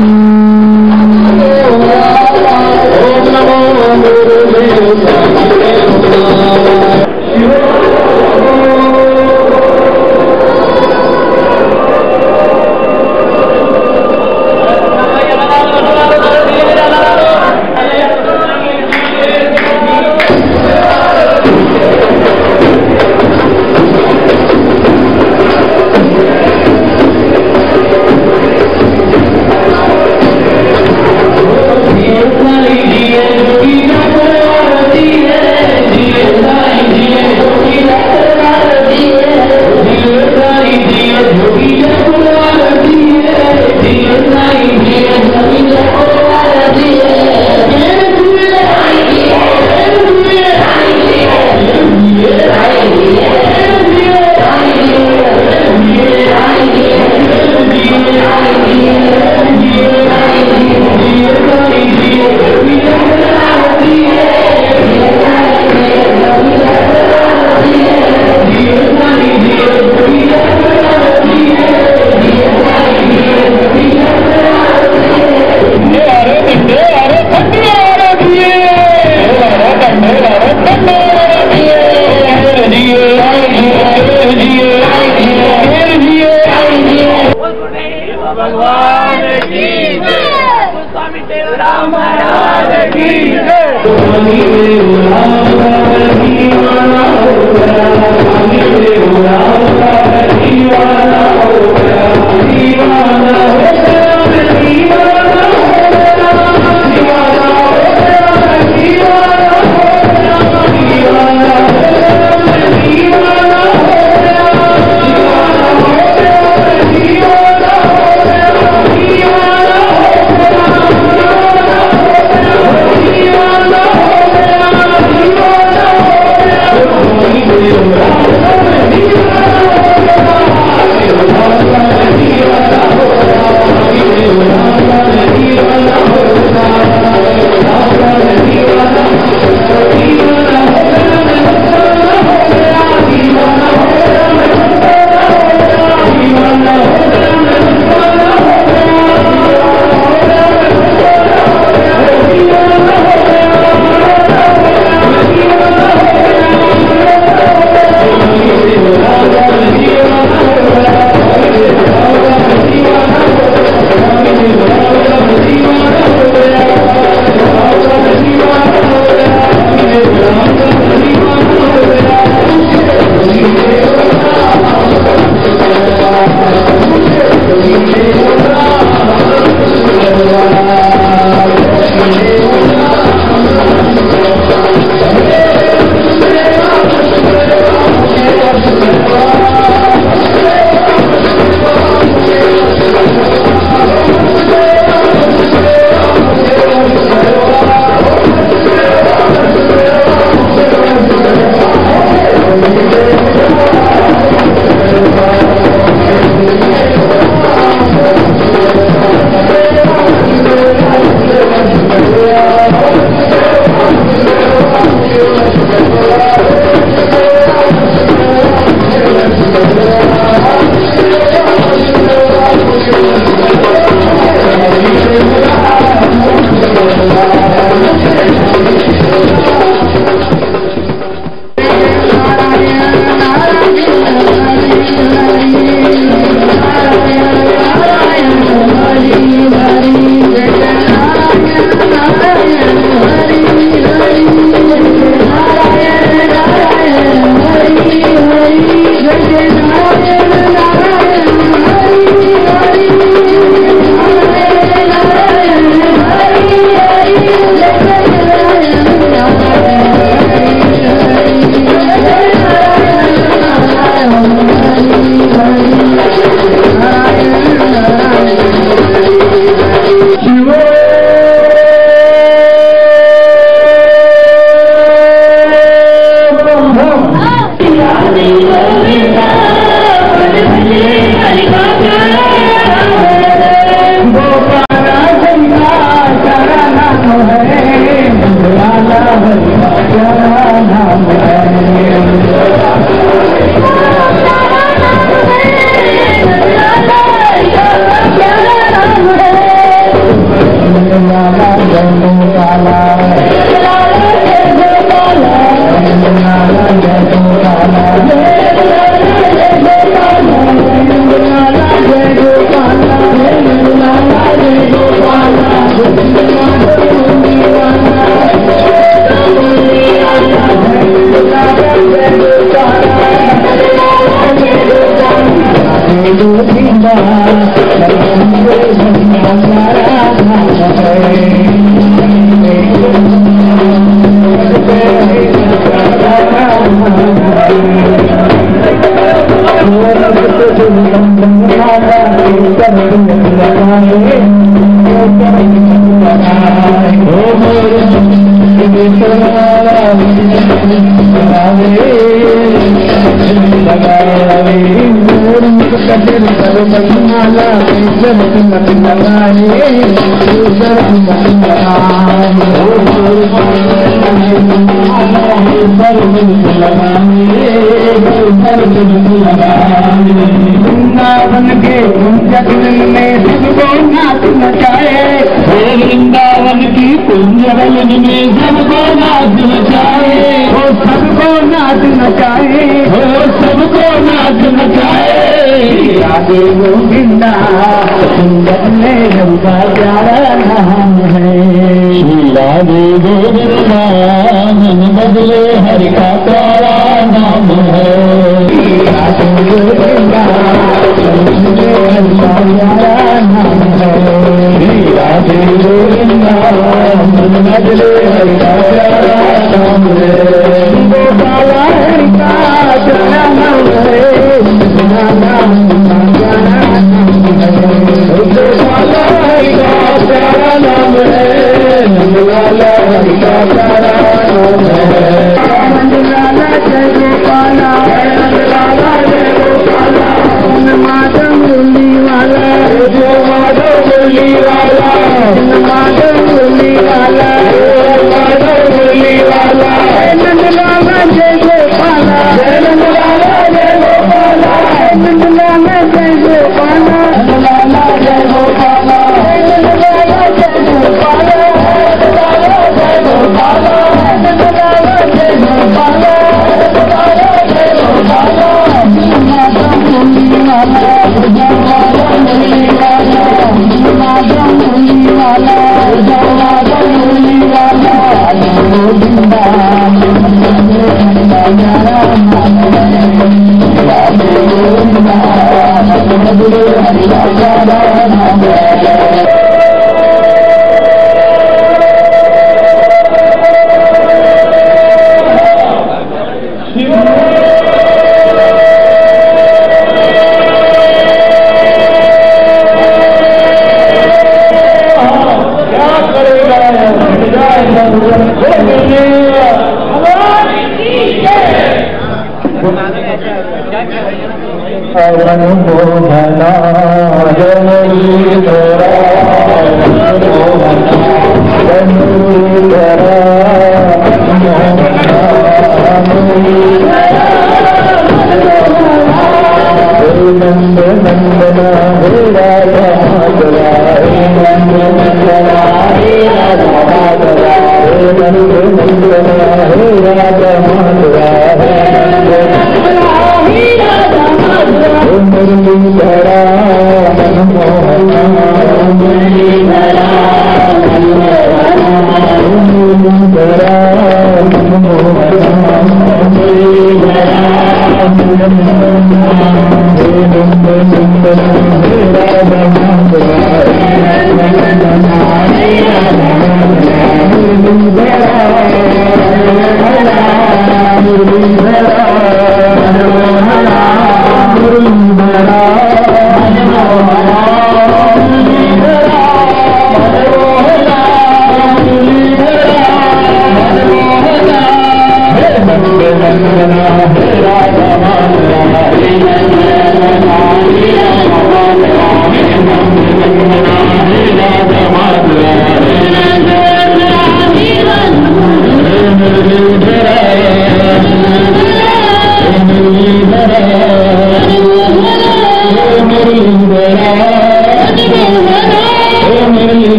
रामाय। ओम नमो गुरुदेव साईं देव रामाय। भगवान की जय। स्वामी देव राम महाराज की जय। स्वामी देव राम दीवाना हो गया। स्वामी देव राम दीवाना हो गया। दीवाना हो गया मैं दीवाना हो गया। दीवाना हो गया मैं दीवाना हो गया। दीवाना हो गया मैं दीवाना हो गया। दीवाना हो गया मैं दीवाना हो गया। दीवाना हो गया वृंदावन के कुंजवन में सबको नाच नचाए, वृंदावन की कुंजवन में सबको नाच नचाए, हो सबको नाच नचाए, हो सबको नाच नचाए। राधे गोविंदा कुंजन में रंगा प्यारा नाम है, राधे गोविंदा मन बदले हरि का प्यारा नाम है, राधे गोविंदा हरि का प्यारा नाम है, राधे गोविंदा मन बदले हरि का प्यारा नाम है, गोपाला हरि का प्यारा नाम है, गोपाला हरि का प्यारा नाम है, नंदलाला हरि का प्यारा नाम है, नंदलाला जय गोपाला, नंदलाला जय गोपाला, माधव मुरली वाला, जो माधव मुरली वाला, माधव मुरली वाला, माधव मुरली वाला, नंदलाला जय गोपाला, नंदलाला जय गोपाला, नंदलाला जय गोपाला, नंदलाला जय गोपाला, नंदलाला जय गोपाला, नंदलाला जय गोपाला, नंदलाला जय गोपाला, नंदलाला जय गोपाला, माधव मुरली वाला, माधव मुरली वाला, माधव मुरली वाला, माधव मुरली वाला, गोविंदा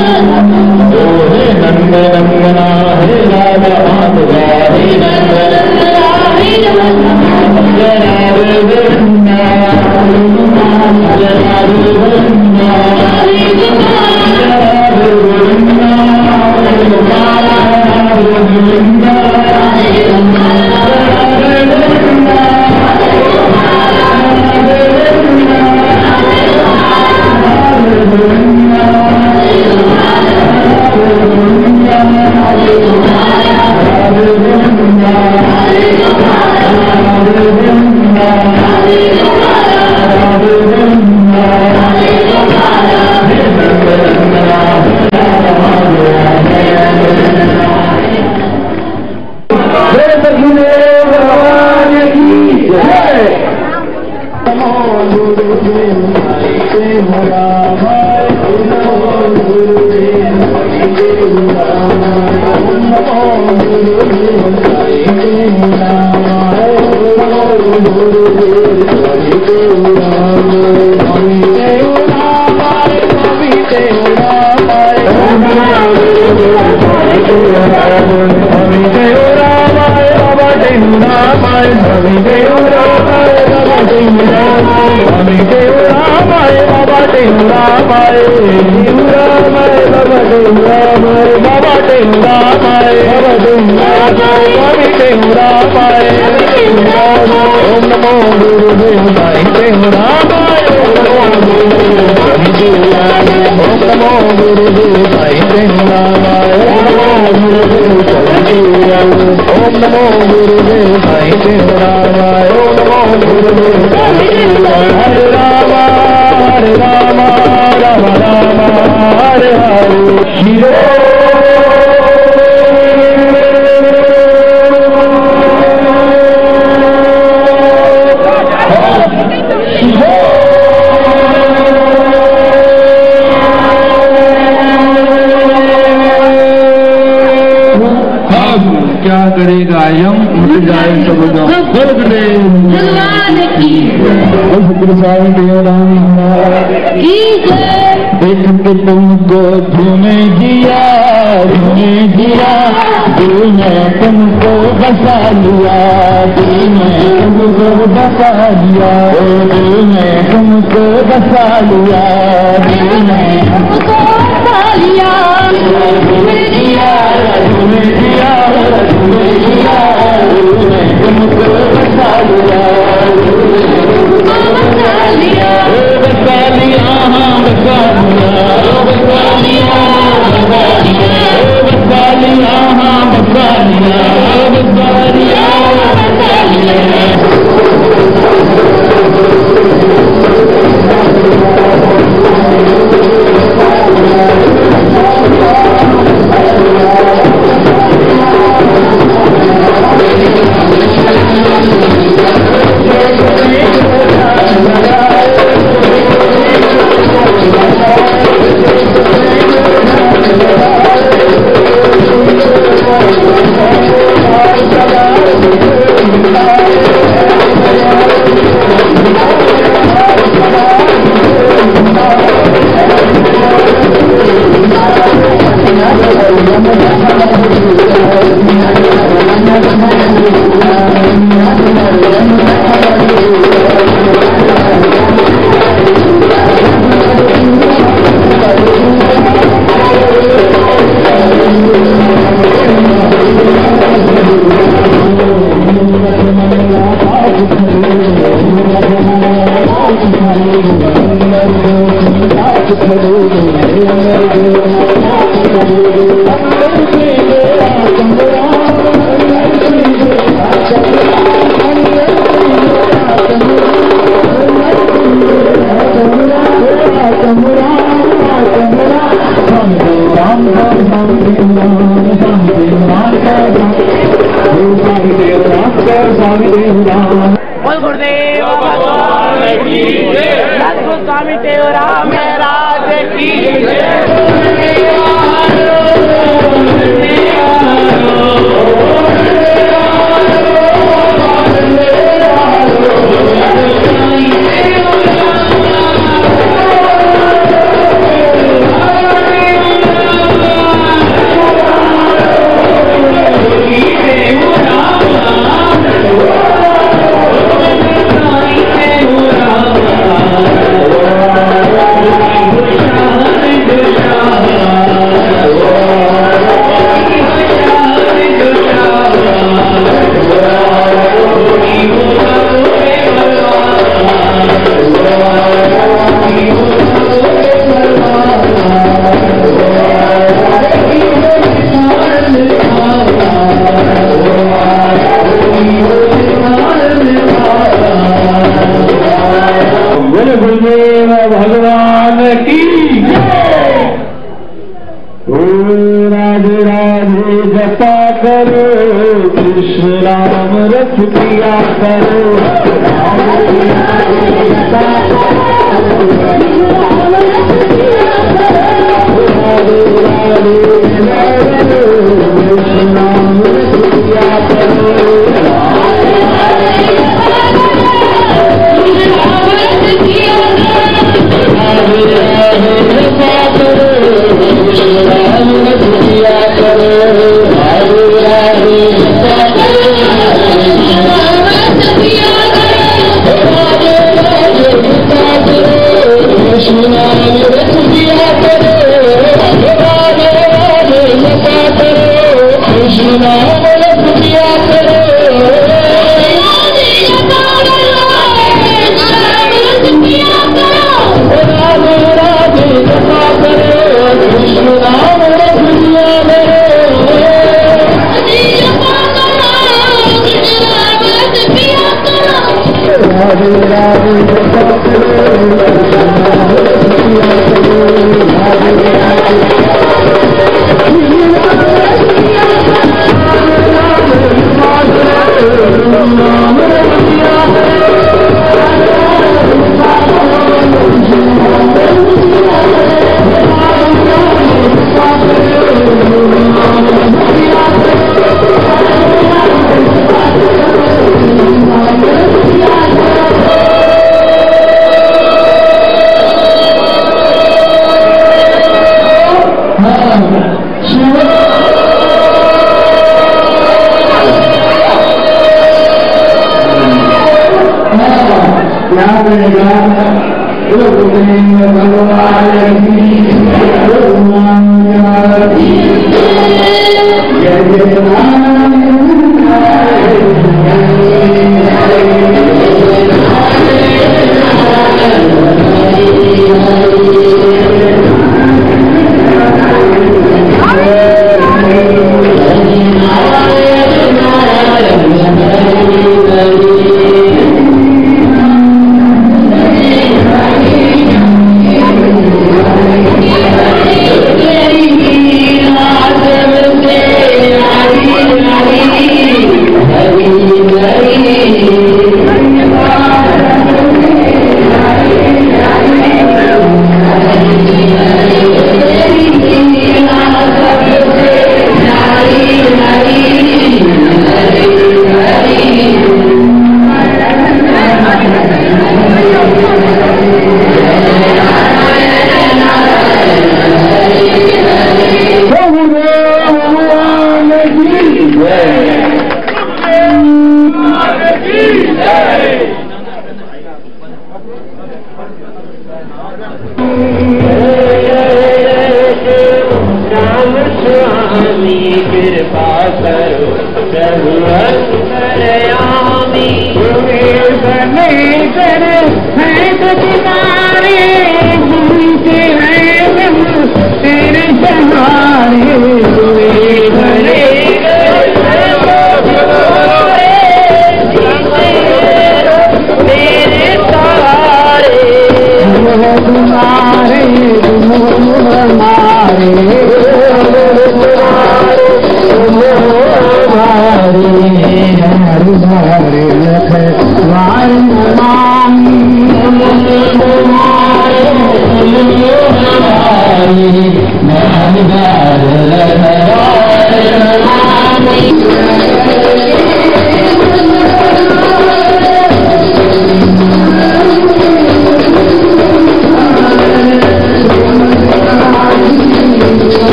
नंदना हे राजा तुमको झूमे दिया दिल में तुमको बसा लिया, दिल में तुमको बसा लिया, दिल में तुमको बसा लिया, दिल में तुमको बसा लिया, झूमे दिया झूमे दिया झूमे दिया, दिल में तुमको बसा लिया, बसा लिया, बसा लिया, हाँ बसा लिया, बसा लिया, बसा लिया, बसा लिया, हाँ बसा लिया, बसा लिया, बसा लिया। गुरुदेव भगवान की राधे राधे जपा करो, कृष्ण राम रख पिया करो, राधे राधे जपा करो, राधे राधे कृष्ण राम रख पिया करो,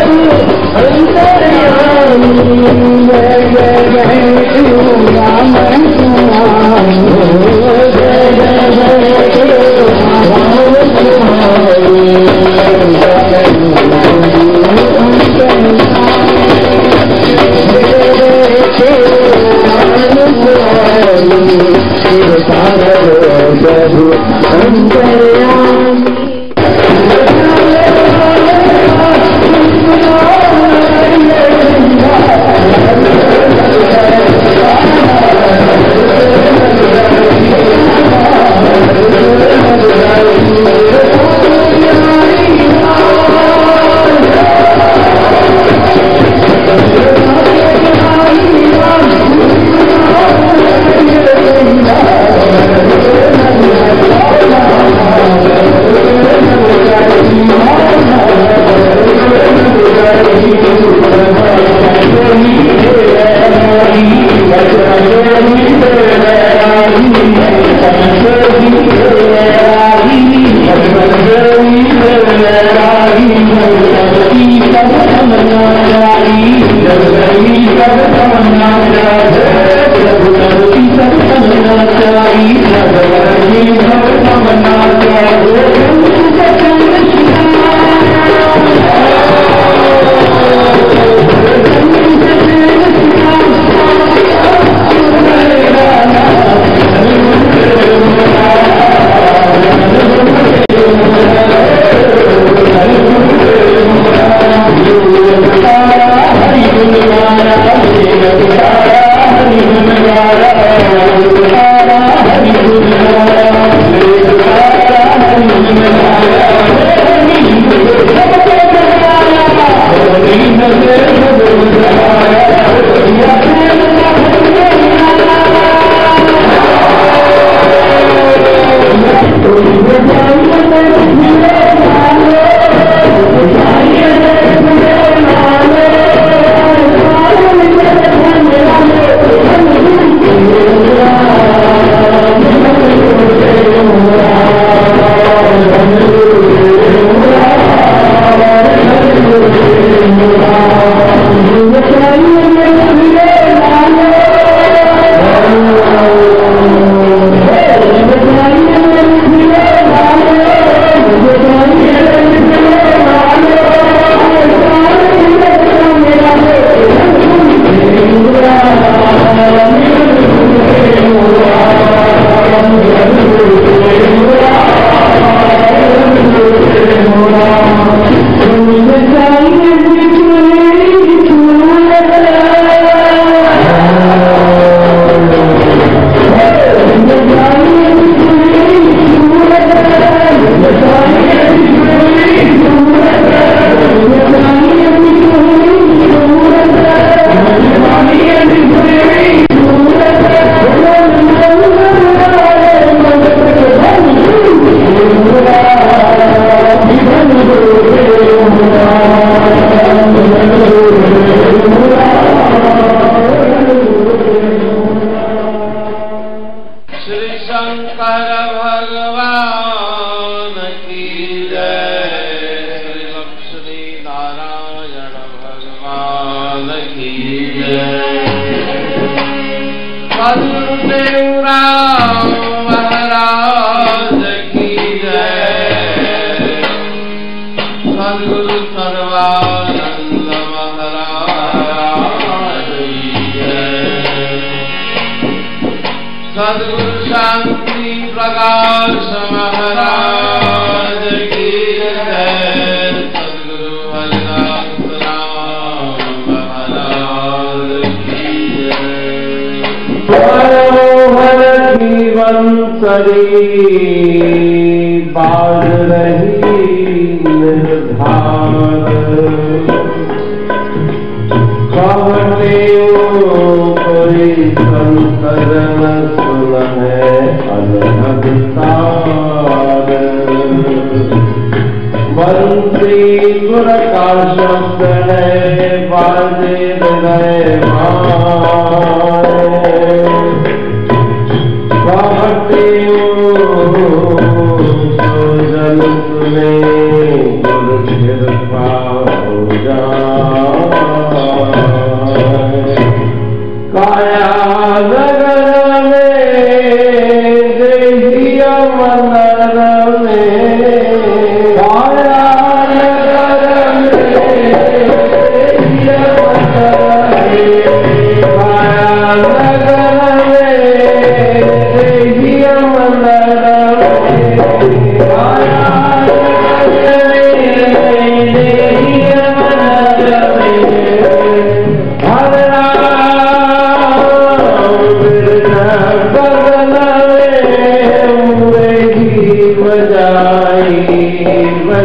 कृपा हो जा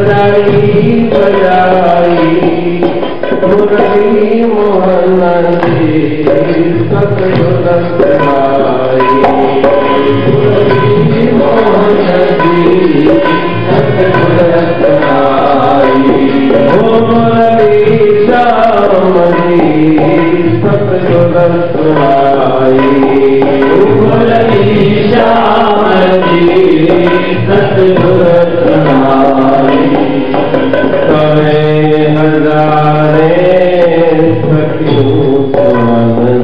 मुरली बजाई मुरली मोहन जी सतगुरत आई मुरली मोहन जी सतगुरत आई मुरली श्याम जी सतगुरत आई मुरली श्याम जी सतगुरत आई करे हजारे सखियों स्वागत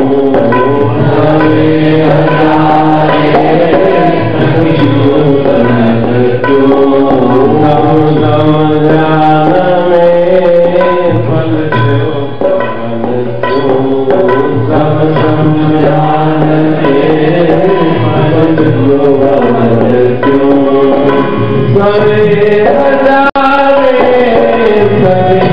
करे हजारे सखियों स्वागत नम नम जान में फल सब समझान में फल करे हजारे